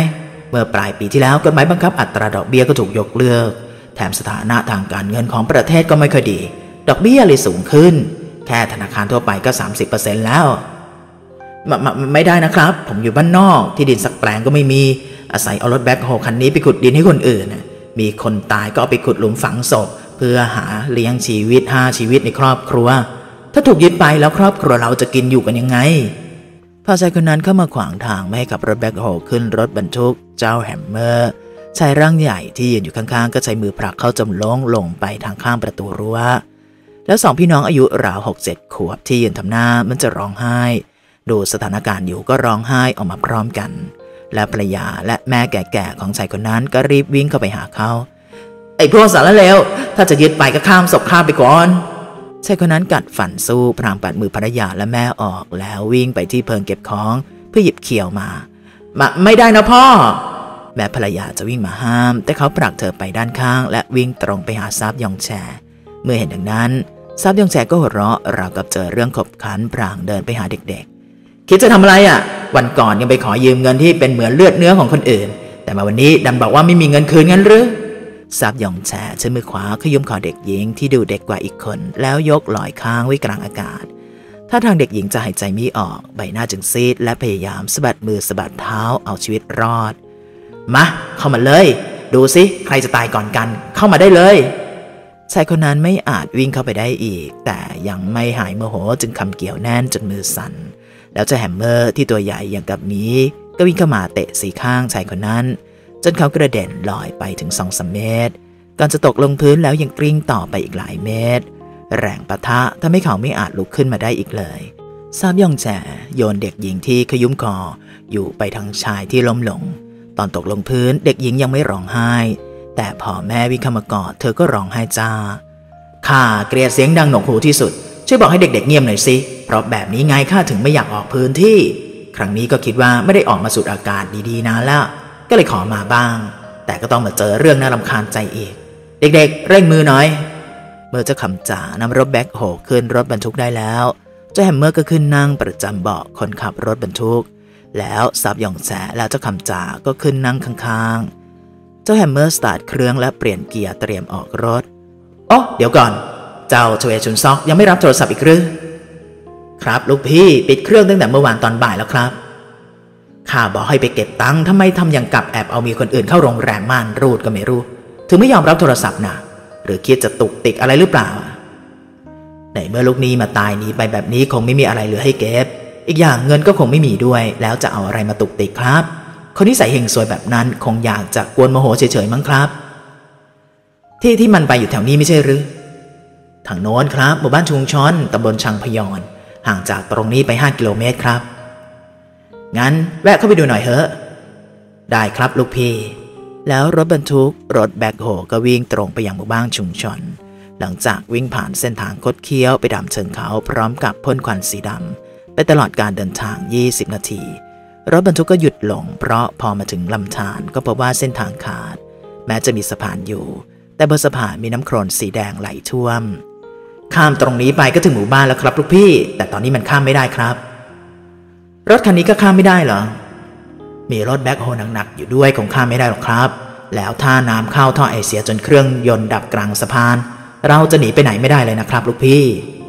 เมื่อปลายปีที่แล้วกฎหมายบังคับอัตราดอกเบี้ยก็ถูกยกเลิกแถมสถานะทางการเงินของประเทศก็ไม่ค่อยดีดอกเบี้ยเลยสูงขึ้นแค่ธนาคารทั่วไปก็ 30% แล้วไม่ได้นะครับผมอยู่บ้านนอกที่ดินสักแปลงก็ไม่มีอาศัยเอารถแบ็คโฮคันนี้ไปขุดดินให้คนอื่นมีคนตายก็เอาไปขุดหลุมฝังศพเพื่อหาเลี้ยงชีวิต5 ชีวิตในครอบครัวถ้าถูกยึดไปแล้วครอบครัวเราจะกินอยู่กันยังไงพอชายคนนั้นเข้ามาขวางทางไม่ให้ขับรถแบ็คโฮขึ้นรถบรรทุกเจ้าแฮมเมอร์ชายร่างใหญ่ที่ยืนอยู่ข้างๆก็ใช้มือผลักเข้าจมลงไปทางข้างประตูรั้วแล้ว2 พี่น้องอายุราว 6-7 ขวบที่ยืนทำหน้ามันจะร้องไห้ดูสถานการณ์อยู่ก็ร้องไห้ออกมาพร้อมกันและภรรยาและแม่แก่ๆของชายคนนั้นก็รีบวิ่งเข้าไปหาเขาไอ้พวกสารเลวถ้าจะยึดไปก็ข้ามศพข้ามไปก่อนชายคนนั้นกัดฟันสู้พรางปัดมือภรรยาและแม่ออกแล้ววิ่งไปที่เพิงเก็บของเพื่อหยิบเขียวมาไม่ได้นะพ่อแม่ภรรยาจะวิ่งมาห้ามแต่เขาผลักเธอไปด้านข้างและวิ่งตรงไปหาซาบยองแชเมื่อเห็นดังนั้นซาบยองแชก็หัวเราะราวกับเจอเรื่องขบขันพรางเดินไปหาเด็กๆคิดจะทำอะไรวันก่อนยังไปขอยืมเงินที่เป็นเหมือนเลือดเนื้อของคนอื่นแต่มาวันนี้ดันบอกว่าไม่มีเงินคืนงั้นหรือซาบยองแชใช้มือขวาขยุ้มคอเด็กหญิงที่ดูเด็กกว่าอีกคนแล้วยกลอยค้างไว้กลางอากาศถ้าทางเด็กหญิงจะหายใจไม่ออกใบหน้าจึงซีดและพยายามสะบัดมือสะบัดเท้าเอาชีวิตรอดมาเข้ามาเลยดูสิใครจะตายก่อนกันเข้ามาได้เลยชายคนนั้นไม่อาจวิ่งเข้าไปได้อีกแต่ยังไม่หายโมโหจึงคำเกี่ยวแน่นจนมือสั่นแล้วเจ้าแฮมเมอร์ที่ตัวใหญ่อย่างกับหมีก็วิ่งเข้ามาเตะสีข้างชายคนนั้นจนเขากระเด็นลอยไปถึง 2-3 เมตรก่อนจะตกลงพื้นแล้วยังกลิ้งต่อไปอีกหลายเมตรแรงปะทะทำให้เขาไม่อาจลุกขึ้นมาได้อีกเลยซาบยองแจโยนเด็กหญิงที่ขยุ้มคออยู่ไปทางชายที่ล้มลงตอนตกลงพื้นเด็กหญิงยังไม่ร้องไห้แต่พอแม่วิ่งเข้ามากอดเธอก็ร้องไห้จ้าข้าเกลียดเสียงดังหนวกหูที่สุดช่วยบอกให้เด็กๆเงียบหน่อยสิเพราะแบบนี้ไงข้าถึงไม่อยากออกพื้นที่ครั้งนี้ก็คิดว่าไม่ได้ออกมาสูดอากาศดีๆนานแล้วก็เลยขอมาบ้างแต่ก็ต้องมาเจอเรื่องน่ารำคาญใจอีกเด็กๆเร่งมือหน่อยเมื่อเจ้าคำจ่านำรถแบ็คโฮขึ้นรถบรรทุกได้แล้วเจ้าแฮมเมอร์ก็ขึ้นนั่งประจำเบาะคนขับรถบรรทุกแล้วซับยองแสแล้วเจ้าคำจ่าก็ขึ้นนั่งข้างๆเจ้าแฮมเมอร์สตาร์ทเครื่องและเปลี่ยนเกียร์เตรียมออกรถอ๋อเดี๋ยวก่อนเจ้าชเวชุนซอกยังไม่รับโทรศัพท์อีกหรือครับลูกพี่ปิดเครื่องตั้งแต่เมื่อวานตอนบ่ายแล้วครับข้าบอกให้ไปเก็บตังค์ทำไมทำอย่างกับแอบเอามีคนอื่นเข้าโรงแรมม่านรูดก็ไม่รู้ถึงไม่ยอมรับโทรศัพท์นะหรือคิดจะตุกติกอะไรหรือเปล่าในเมื่อลูกนี้มาตายหนีไปแบบนี้คงไม่มีอะไรเหลือให้เก็บอีกอย่างเงินก็คงไม่มีด้วยแล้วจะเอาอะไรมาตุกติกครับคนที่ใส่เฮงซวยแบบนั้นคงอยากจะกวนโมโหเฉยๆมั้งครับที่มันไปอยู่แถวนี้ไม่ใช่หรือทางโน้นครับหมู่บ้านชุงช้อนตำบลชังพยอนห่างจากตรงนี้ไป5 กิโลเมตรครับงั้นแวะเข้าไปดูหน่อยเถอะได้ครับลูกพี่แล้วรถบรรทุกรถแบ็คโฮก็วิ่งตรงไปยังหมู่บ้านชุมชนหลังจากวิ่งผ่านเส้นทางคดเคี้ยวไปดำเชิงเขาพร้อมกับพ่นควันสีดำไปตลอดการเดินทาง20 นาทีรถบรรทุกก็หยุดลงเพราะพอมาถึงลำธารก็พบว่าเส้นทางขาดแม้จะมีสะพานอยู่แต่บนสะพานมีน้ำโคลนสีแดงไหลท่วมข้ามตรงนี้ไปก็ถึงหมู่บ้านแล้วครับลูกพี่แต่ตอนนี้มันข้ามไม่ได้ครับรถคันนี้ก็ข้ามไม่ได้เหรอมีรถแบ็คโฮหนักๆอยู่ด้วยคงข้ามไม่ได้หรอกครับแล้วถ้าน้ำเข้าท่อไอเสียจนเครื่องยนต์ดับกลางสะพานเราจะหนีไปไหนไม่ได้เลยนะครับลูกพี่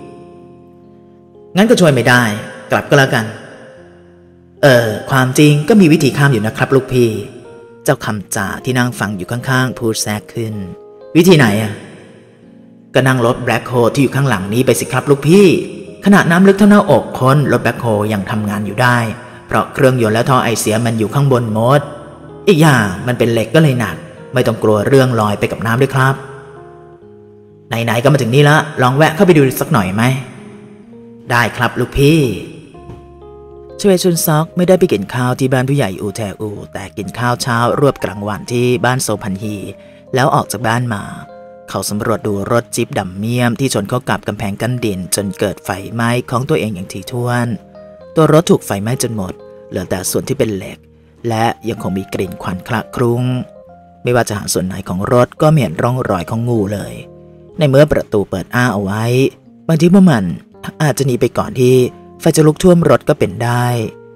งั้นก็ช่วยไม่ได้กลับก็แล้วกันความจริงก็มีวิธีข้ามอยู่นะครับลูกพี่เจ้าคำจ่าที่นั่งฟังอยู่ข้างๆพูดแทรกขึ้นวิธีไหนก็นั่งรถแบ็คโฮที่อยู่ข้างหลังนี้ไปสิครับลูกพี่ขณะน้ำลึกเท่าหน้าอกคนรถแบ็คโฮยังทำงานอยู่ได้เพราะเครื่องยนต์และท่อไอเสียมันอยู่ข้างบนหมดอีกอย่างมันเป็นเหล็กก็เลยหนักไม่ต้องกลัวเรื่องลอยไปกับน้ำด้วยครับไหนๆก็มาถึงนี่ละลองแวะเข้าไปดูสักหน่อยไหมได้ครับลูกพี่ชเวชุนซอกไม่ได้ไปกินข้าวที่บ้านผู้ใหญ่อูแทอูแต่กินข้าวเช้ารวบกลางวันที่บ้านโซพันฮีแล้วออกจากบ้านมาเขาสำรวจดูรถจิ๊บดำเมี่ยมที่ชนเข้ากับกำแพงกั้นดินจนเกิดไฟไหม้ของตัวเองอย่างถี่ถ้วนตัวรถถูกไฟไหม้จนหมดเหลือแต่ส่วนที่เป็นเหล็กและยังคงมีกลิ่นควันคละคลุ้งไม่ว่าจะหาส่วนไหนของรถก็ไม่เห็นร่องรอยของงูเลยในเมื่อประตูเปิดอ้าเอาไว้บางทีพวกมันอาจจะหนีไปก่อนที่ไฟจะลุกท่วมรถก็เป็นได้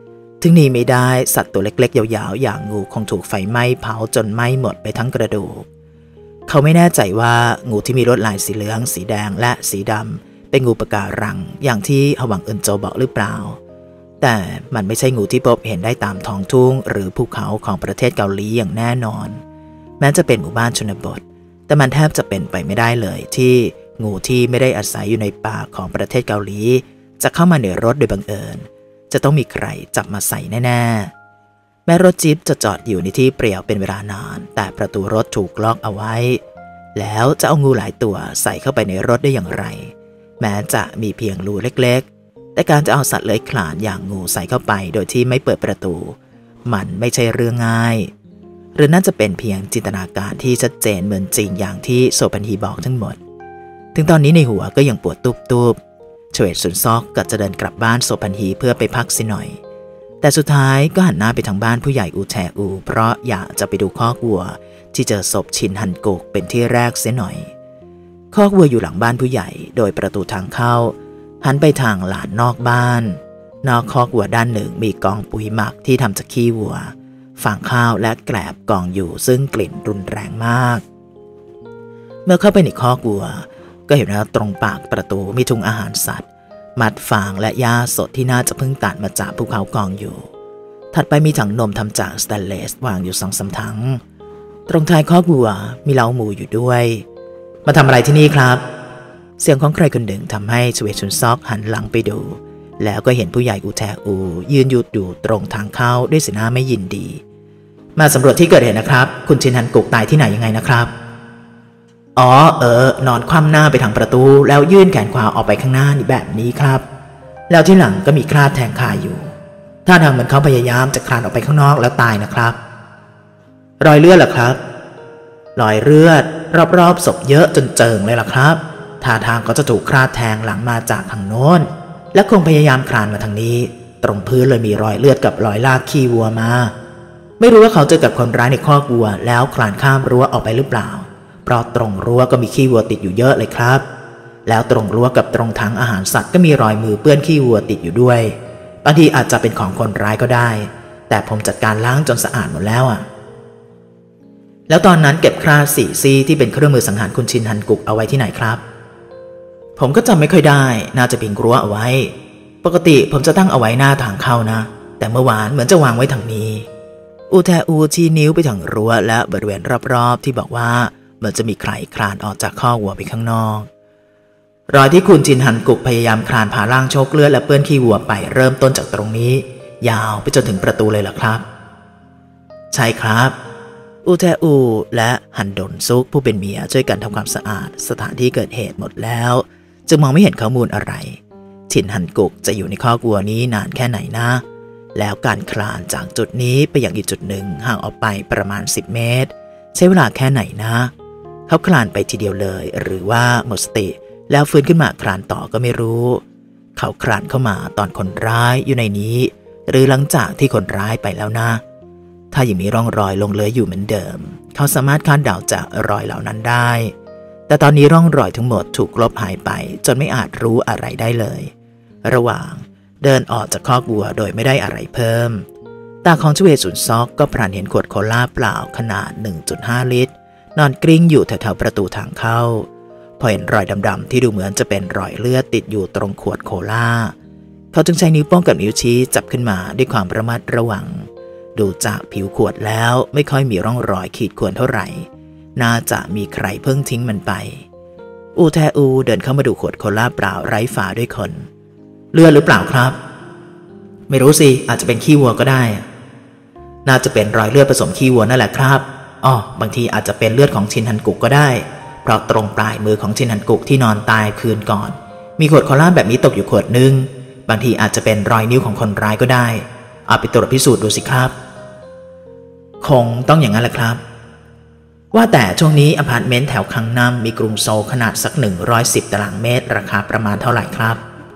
ถึงหนีไม่ได้สัตว์ตัวเล็กๆยาวๆอย่างงูคงถูกไฟไหม้เผาจนไหม้หมดไปทั้งกระดูกเขาไม่แน่ใจว่างูที่มีลวดลายสีเหลืองสีแดงและสีดำเป็นงูปะการังอย่างที่ฮวังเอินโจบอกหรือเปล่าแต่มันไม่ใช่งูที่พบเห็นได้ตามท้องทุ่งหรือภูเขาของประเทศเกาหลีอย่างแน่นอนแม้จะเป็นหมู่บ้านชนบทแต่มันแทบจะเป็นไปไม่ได้เลยที่งูที่ไม่ได้อาศัยอยู่ในป่าของประเทศเกาหลีจะเข้ามาในรถโดยบังเอิญจะต้องมีใครจับมาใส่แน่ๆแม้รถจี๊ปจะจอดอยู่ในที่เปลี่ยวเป็นเวลานานแต่ประตูรถถูกล็อกเอาไว้แล้วจะเอางูหลายตัวใส่เข้าไปในรถได้อย่างไรแม้จะมีเพียงรูเล็กๆแต่การจะเอาสัตว์เลื้อยคลานอย่างงูใส่เข้าไปโดยที่ไม่เปิดประตูมันไม่ใช่เรื่องง่ายหรือน่าจะเป็นเพียงจินตนาการที่ชัดเจนเหมือนจริงอย่างที่โซปันฮีบอกทั้งหมดถึงตอนนี้ในหัวก็ยังปวดตุบๆเฉวตซุนซอกก็จะเดินกลับบ้านโซปันฮีเพื่อไปพักสิหน่อยแต่สุดท้ายก็หันหน้าไปทางบ้านผู้ใหญ่อูแทอูเพราะอยากจะไปดูคอกวัวที่เจอศพชินฮันกุกเป็นที่แรกเสียหน่อยคอกวัวอยู่หลังบ้านผู้ใหญ่โดยประตูทางเข้าหันไปทางลานนอกบ้านนอกคอกวัวด้านหนึ่งมีกองปุ๋ยหมักที่ทำจากขี้วัวฟางข้าวและแกลบกองอยู่ซึ่งกลิ่นรุนแรงมากเมื่อเข้าไปในคอกวัวก็เห็นว่าตรงปากประตูมีถุงอาหารสัตว์มัดฟางและหญ้าสดที่น่าจะเพิ่งตัดมาจากภูเขากองอยู่ถัดไปมีถังนมทำจากสแตนเลสวางอยู่2-3 ถังตรงท้ายคอกวัวมีเล้าหมูอยู่ด้วยมาทำอะไรที่นี่ครับเสียงของใครคนหนึ่งทำให้ชเวชุนซอกหันหลังไปดูแล้วก็เห็นผู้ใหญ่อูแทอูยืนอยู่ตรงทางเข้าด้วยสีหน้าไม่ยินดีมาสำรวจที่เกิดเหตุนะครับคุณชินฮันกุกตายที่ไหนยังไงนะครับอ๋อนอนคว่ำหน้าไปทางประตูแล้วยื่นแขนขวาออกไปข้างหน้านี่แบบนี้ครับแล้วที่หลังก็มีคราดแทงคาอยู่ท่าทางเหมือนเขาพยายามจะคลานออกไปข้างนอกแล้วตายนะครับรอยเลือดเหรอครับรอยเลือดรอบๆศพเยอะจนเจิงเลยล่ะครับท่าทางก็จะถูกคราดแทงหลังมาจากทางโน้นและคงพยายามคลานมาทางนี้ตรงพื้นเลยมีรอยเลือดกับรอยลากขี้วัวมาไม่รู้ว่าเขาเจอกับคนร้ายในคอกวัวแล้วคลานข้ามรั้วออกไปหรือเปล่าเพราะตรงรั้วก็มีขี้วัวติดอยู่เยอะเลยครับแล้วตรงรั้วกับตรงถังอาหารสัตว์ก็มีรอยมือเปื้อนขี้วัวติดอยู่ด้วยบางทีอาจจะเป็นของคนร้ายก็ได้แต่ผมจัดการล้างจนสะอาดหมดแล้วแล้วตอนนั้นเก็บคราด4 ซี่ที่เป็นเครื่องมือสังหารคุณชินฮันกุกเอาไว้ที่ไหนครับผมก็จำไม่ค่อยได้น่าจะพิงรั้วเอาไว้ปกติผมจะตั้งเอาไว้หน้าทางเข้านะแต่เมื่อวานเหมือนจะวางไว้ทางนี้อูแทอูชี้นิ้วไปทางรั้วและบริเวณรอบๆที่บอกว่าเหมือนจะมีใครคลานออกจากคอกวัวไปข้างนอกรอยที่คุณชินฮันกุกพยายามคลานผ่าล่างโชกเลือดและเปื้อนขี้วัวไปเริ่มต้นจากตรงนี้ยาวไปจนถึงประตูเลยเหรอครับใช่ครับอูแทอูและฮันดนซุกผู้เป็นเมียช่วยกันทำความสะอาดสถานที่เกิดเหตุหมดแล้วจึงมองไม่เห็นข้อมูลอะไรชินฮันกุกจะอยู่ในคอกวัวนี้นานแค่ไหนนะแล้วการคลานจากจุดนี้ไปยังอีกจุดหนึ่งห่างออกไปประมาณ10 เมตรใช้เวลาแค่ไหนนะเขาคลานไปทีเดียวเลยหรือว่าหมดสติแล้วฟื้นขึ้นมาคลานต่อก็ไม่รู้เขาคลานเข้ามาตอนคนร้ายอยู่ในนี้หรือหลังจากที่คนร้ายไปแล้วนะถ้ายังมีร่องรอยลงเลื้อยอยู่เหมือนเดิมเขาสามารถคาดเดาจากรอยเหล่านั้นได้แต่ตอนนี้ร่องรอยทั้งหมดถูกลบหายไปจนไม่อาจรู้อะไรได้เลยระหว่างเดินออกจากคอกวัวโดยไม่ได้อะไรเพิ่มตาของชเวซุนซอกก็พลันเห็นขวดโคลาเปล่าขนาด 1.5 ลิตรนอนกลิ้งอยู่แถวๆประตูทางเข้าพอเห็นรอยดำๆที่ดูเหมือนจะเป็นรอยเลือดติดอยู่ตรงขวดโคลาเขาจึงใช้นิ้วโป้งกับนิ้วชี้จับขึ้นมาด้วยความระมัดระวังดูจากผิวขวดแล้วไม่ค่อยมีร่องรอยขีดข่วนเท่าไหร่น่าจะมีใครเพิ่งทิ้งมันไปอูแทอูเดินเข้ามาดูขวดโคลาเปล่าไร้ฝาด้วยคนเลือดหรือเปล่าครับไม่รู้สิอาจจะเป็นขี้วัวก็ได้น่าจะเป็นรอยเลือดผสมขี้วัวนั่นแหละครับบางทีอาจจะเป็นเลือดของชินฮันกุกก็ได้เพราะตรงปลายมือของชินฮันกุกที่นอนตายคืนก่อนมีขวดโคลาแบบนี้ตกอยู่ขวดนึงบางทีอาจจะเป็นรอยนิ้วของคนร้ายก็ได้เอาไปตรวจพิสูจน์ดูสิครับคงต้องอย่างนั้นแหละครับว่าแต่ช่วงนี้อพาร์ตเมนต์แถวคังนัมมีกรุงโซลขนาดสัก110 ตารางเมตรราคาประมาณเท่าไหร่ครับ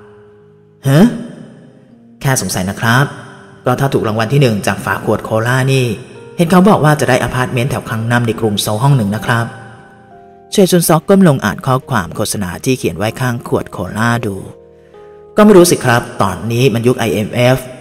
แค่สงสัยนะครับก็ถ้าถูกรางวัลที่1จากฝาขวดโคลานี่เห็นเขาบอกว่าจะได้อพาร์ตเมนต์แถวคังนัมในกรุงโซลห้องหนึ่งนะครับเชซุนซอกก้มลงอ่านข้อความโฆษณาที่เขียนไว้ข้างขวดโคลาดูก็ไม่รู้สิครับตอนนี้มันยุค IMF ท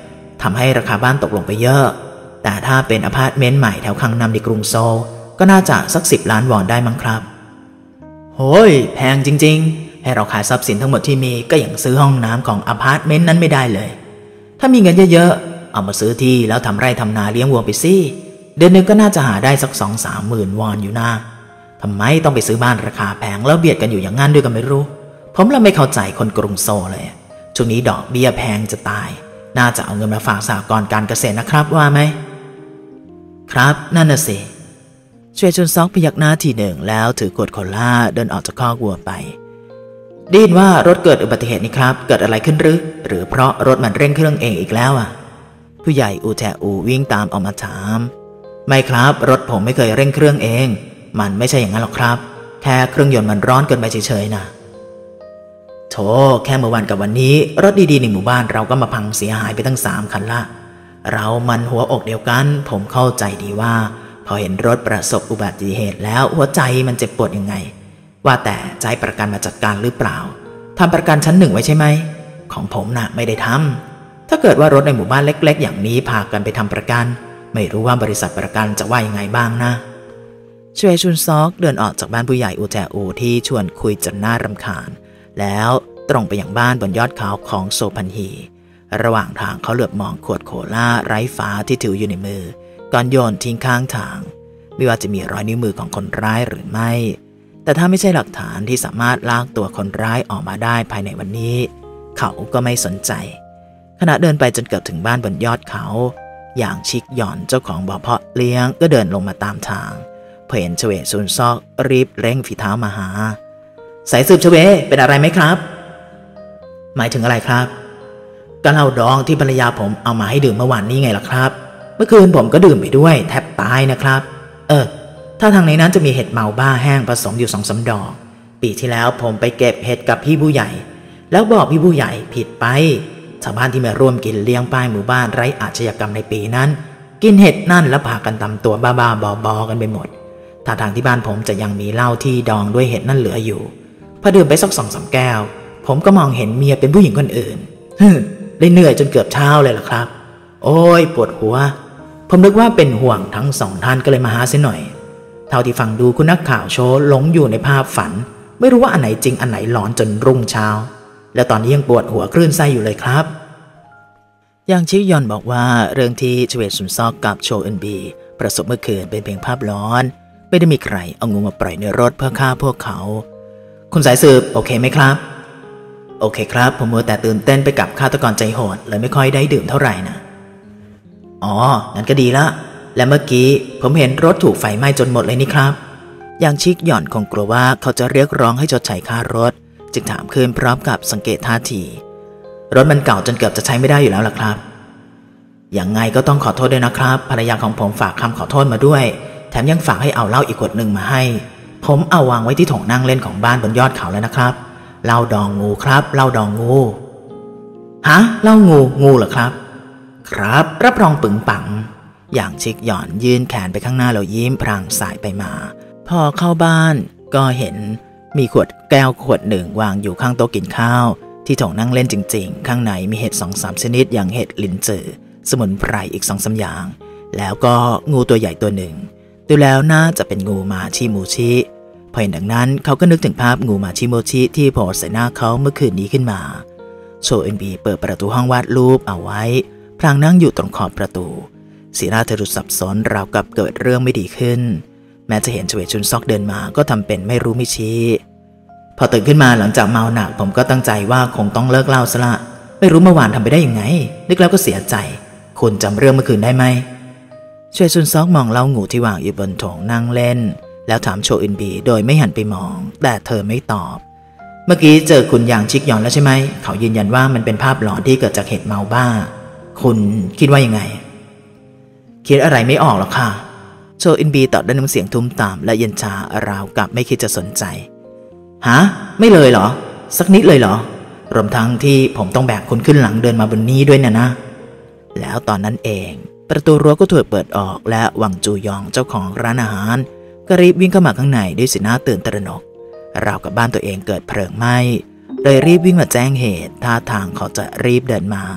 ำให้ราคาบ้านตกลงไปเยอะแต่ถ้าเป็นอพาร์ตเมนต์ใหม่แถวคังนำในกรุงโซลก็น่าจะสัก10 ล้านวอนได้มั้งครับโฮ้ยแพงจริงๆให้เราขายทรัพย์สินทั้งหมดที่มีก็ยังซื้อห้องน้ำของอพาร์ตเมนต์นั้นไม่ได้เลยถ้ามีเงินเยอะๆเอามาซื้อที่แล้วทำไร่ทำนาเลี้ยงวัวไปสิเดือนนึงก็น่าจะหาได้สัก2-3 หมื่นวอนอยู่นะทำไมต้องไปซื้อบ้านราคาแพงแล้วเบียดกันอยู่อย่างงั้นด้วยกันไม่รู้ผมละไม่เข้าใจคนกรุงโซลเลยช่วงนี้ดอกเบี้ยแพงจะตายน่าจะเอาเงินมาฝากสหกรณ์การเกษตรนะครับว่าไหมครับนั่นน่ะสิเชวยจุนซอกพยักหน้าทีหนึ่งแล้วถือขวดโคลาเดินออกจากคอกวัวไปได้ยินว่ารถเกิดอุบัติเหตุนี่ครับเกิดอะไรขึ้นหรือเพราะรถมันเร่งเครื่องเองอีกแล้วอ่ะผู้ใหญ่อูแทอูวิ่งตามออกมาถามไม่ครับรถผมไม่เคยเร่งเครื่องเองมันไม่ใช่อย่างนั้นหรอกครับแค่เครื่องยนต์มันร้อนเกินไปเฉยๆนะโธ่แค่เมื่อวันกับวันนี้รถดีๆในหมู่บ้านเราก็มาพังเสียหายไปตั้ง3 คันละเรามันหัวอกเดียวกันผมเข้าใจดีว่าพอเห็นรถประสบอุบัติเหตุแล้วหัวใจมันเจ็บปวดยังไงว่าแต่จะให้ประกันมาจัดการหรือเปล่าทำประกันชั้น 1ไว้ใช่ไหมของผมน่ะไม่ได้ทำถ้าเกิดว่ารถในหมู่บ้านเล็กๆอย่างนี้พากันไปทำประกันไม่รู้ว่าบริษัทประกันจะว่ายังไงบ้างนะเชวยชุนซอกเดินออกจากบ้านผู้ใหญ่อูแจอูที่ชวนคุยจนน่ารำคาญแล้วตรงไปยังบ้านบนยอดเขาของโซพันฮีระหว่างทางเขาเหลือบมองขวดโคลาไร้ฝาที่ถืออยู่ในมือก่อนโยนทิ้งข้างทางไม่ว่าจะมีรอยนิ้วมือของคนร้ายหรือไม่แต่ถ้าไม่ใช่หลักฐานที่สามารถลากตัวคนร้ายออกมาได้ภายในวันนี้เขาก็ไม่สนใจขณะเดินไปจนเกือบถึงบ้านบนยอดเขาอย่างชิกหย่อนเจ้าของบ่อเพาะเลี้ยงก็เดินลงมาตามทางเห็นเฉวซุนซอกรีบเร่งฝีเท้ามาหาสายสืบเฉวเป็นอะไรไหมครับหมายถึงอะไรครับก็เหล้าดองที่ภรรยาผมเอามาให้ดื่มเมื่อวานนี้ไงล่ะครับเมื่อคืนผมก็ดื่มไปด้วยแทบตายนะครับถ้าทางในนั้นจะมีเห็ดเมาบ้าแห้งผสมอยู่2-3 ดอกปีที่แล้วผมไปเก็บเห็ดกับพี่ผู้ใหญ่แล้วบอกพี่ผู้ใหญ่ผิดไปชาวบ้านที่มาร่วมกินเลี้ยงป้ายหมู่บ้านไร้อาชญากรรมในปีนั้นกินเห็ดนั่นแล้วพากันตำตัวบ้าๆบอๆกันไปหมดถ้าทางที่บ้านผมจะยังมีเหล้าที่ดองด้วยเห็ดนั่นเหลืออยู่พอดื่มไปสัก2-3 แก้วผมก็มองเห็นเมียเป็นผู้หญิงคนอื่นได้เหนื่อยจนเกือบเช้าเลยล่ะครับโอ้ยปวดหัวผมนึกว่าเป็นห่วงทั้ง2 ท่านก็เลยมาหาเสียหน่อยเท่าที่ฟังดูคุณนักข่าวโชว์หลงอยู่ในภาพฝันไม่รู้ว่าอันไหนจริงอันไหนหลอนจนรุ่งเช้าแล้วตอนนี้ยังปวดหัวคลื่นไส้อยู่เลยครับยังชิยอนบอกว่าเรื่องที่เฉวซุนซอกกับโชอึนบีประสบเมื่อคืนเป็นเพียงภาพหลอนไม่ได้มีใครเอางูมาปล่อยในรถเพื่อฆ่าพวกเขาคุณสายสืบโอเคไหมครับโอเคครับผมมัวแต่ตื่นเต้นไปกับฆาตกรใจโหดเลยไม่ค่อยได้ดื่มเท่าไหร่นะอ๋องั้นก็ดีละและเมื่อกี้ผมเห็นรถถูกไฟไหม้จนหมดเลยนี่ครับยังชิกหย่อนคงกลัวว่าเขาจะเรียกร้องให้ชดใช้ค่ารถจึงถามคืนพร้อมกับสังเกตท่าทีรถมันเก่าจนเกือบจะใช้ไม่ได้อยู่แล้วล่ะครับอย่างไงก็ต้องขอโทษด้วยนะครับภรรยาของผมฝากคำขอโทษมาด้วยแถมยังฝากให้เอาเหล้าอีกขวดหนึ่งมาให้ผมเอาวางไว้ที่โถงนั่งเล่นของบ้านบนยอดเขาแล้วนะครับเหล้าดองงูครับเหล้าดองงูฮะเหล้างูเหรอครับครับรับรองปึงปังอย่างชิกหย่อนยื่นแขนไปข้างหน้าแล้วยิ้มพรางสายไปมาพอเข้าบ้านก็เห็นมีขวดแก้วขวดหนึ่งวางอยู่ข้างโต๊ะกินข้าวที่โถงนั่งเล่นจริงๆข้างในมีเห็ด2-3 ชนิดอย่างเห็ดลินจือสมุนไพรอีก2-3 อย่างแล้วก็งูตัวใหญ่ตัวหนึ่งดูแล้วน่าจะเป็นงูมาชิโมชิพอเห็นดังนั้นเขาก็นึกถึงภาพงูมาชิโมชิที่โผล่ใส่หน้าเขาเมื่อคืนนี้ขึ้นมาโชเอ็นบีเปิดประตูห้องวาดรูปเอาไว้พลางนั่งอยู่ตรงขอบประตูสีหน้าเธอดูสับสนราวกับเกิดเรื่องไม่ดีขึ้นแม้จะเห็นเฉวชุนซอกเดินมาก็ทำเป็นไม่รู้ไม่ชี้พอตื่นขึ้นมาหลังจากเมาหนักผมก็ตั้งใจว่าคงต้องเลิกเหล้าซะละไม่รู้เมื่อวานทำไปได้ยังไงนึกแล้วก็เสียใจคุณจำเรื่องเมื่อคืนได้ไหมเฉวชุนซอกมองเหล้างูที่วางอยู่บนโถงนั่งเล่นแล้วถามโชอินบีโดยไม่หันไปมองแต่เธอไม่ตอบเมื่อกี้เจอคุณอย่างชิกยอนแล้วใช่ไหมเขายืนยันว่ามันเป็นภาพหลอนที่เกิดจากเหตุเมาบ้าคุณคิดว่ายังไงคิดอะไรไม่ออกหรอกค่ะโชอินบีตอบด้วยน้ำเสียงทุ้มต่ำและเย็นชาราวกับไม่คิดจะสนใจฮะไม่เลยเหรอสักนิดเลยเหรอรวมทั้งที่ผมต้องแบกคุณขึ้นหลังเดินมาบนนี้ด้วยนะแล้วตอนนั้นเองประตูรั้วก็ถูกเปิดออกและวังจูยองเจ้าของร้านอาหารก็รีบวิ่งเข้ามาข้างในด้วยสีหน้าตื่นตระหนกราวกับบ้านตัวเองเกิดเพลิงไหม้เลยรีบวิ่งมาแจ้งเหตุท่าทางเขาจะรีบเดินมา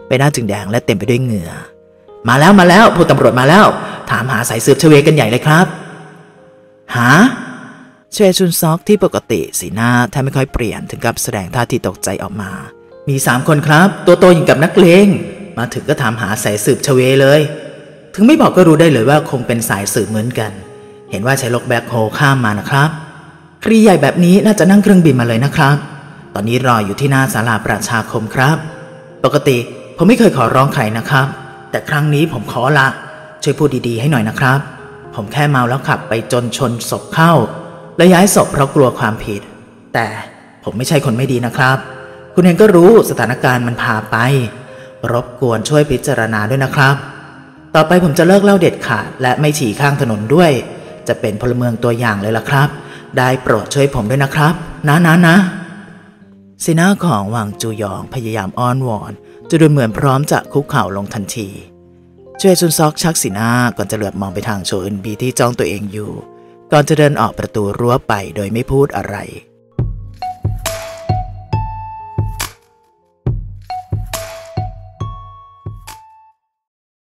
ใบหน้าจึงแดงและเต็มไปด้วยเหงื่อมาแล้วผู้ตำรวจมาแล้วถามหาสายสืบชเวกันใหญ่เลยครับหาเชชุนซอกที่ปกติสีหน้าแทบไม่ค่อยเปลี่ยนถึงกับแสดงท่าทีตกใจออกมามี3 คนครับตัวโตอย่างกับนักเลงมาถึงก็ถามหาสายสืบชเวเลยถึงไม่บอกก็รู้ได้เลยว่าคงเป็นสายสืบเหมือนกันเห็นว่าใช้รถแบ็คโฮข้ามมานะครับคดีใหญ่แบบนี้น่าจะนั่งเครื่องบินมาเลยนะครับตอนนี้รออยู่ที่หน้าศาลาประชาคมครับปกติผมไม่เคยขอร้องใครนะครับแต่ครั้งนี้ผมขอละช่วยพูดดีๆให้หน่อยนะครับผมแค่เมาแล้วขับไปจนชนศพเข้าและย้ายศพเพราะกลัวความผิดแต่ผมไม่ใช่คนไม่ดีนะครับคุณเองก็รู้สถานการณ์มันพาไปรบกวนช่วยพิจารณาด้วยนะครับต่อไปผมจะเลิกเหล้าเด็ดขาดและไม่ฉี่ข้างถนนด้วยจะเป็นพลเมืองตัวอย่างเลยล่ะครับได้โปรดช่วยผมด้วยนะครับนะสีหน้าของหวังจูหยองพยายามอ้อนวอนจะดูเหมือนพร้อมจะคุกเข่าลงทันทีเจซุนซอกชักสีหน้าก่อนจะเหลือบมองไปทางโชอึนบีที่จ้องตัวเองอยู่ก่อนจะเดินออกประตูรั้วไปโดยไม่พูดอะไร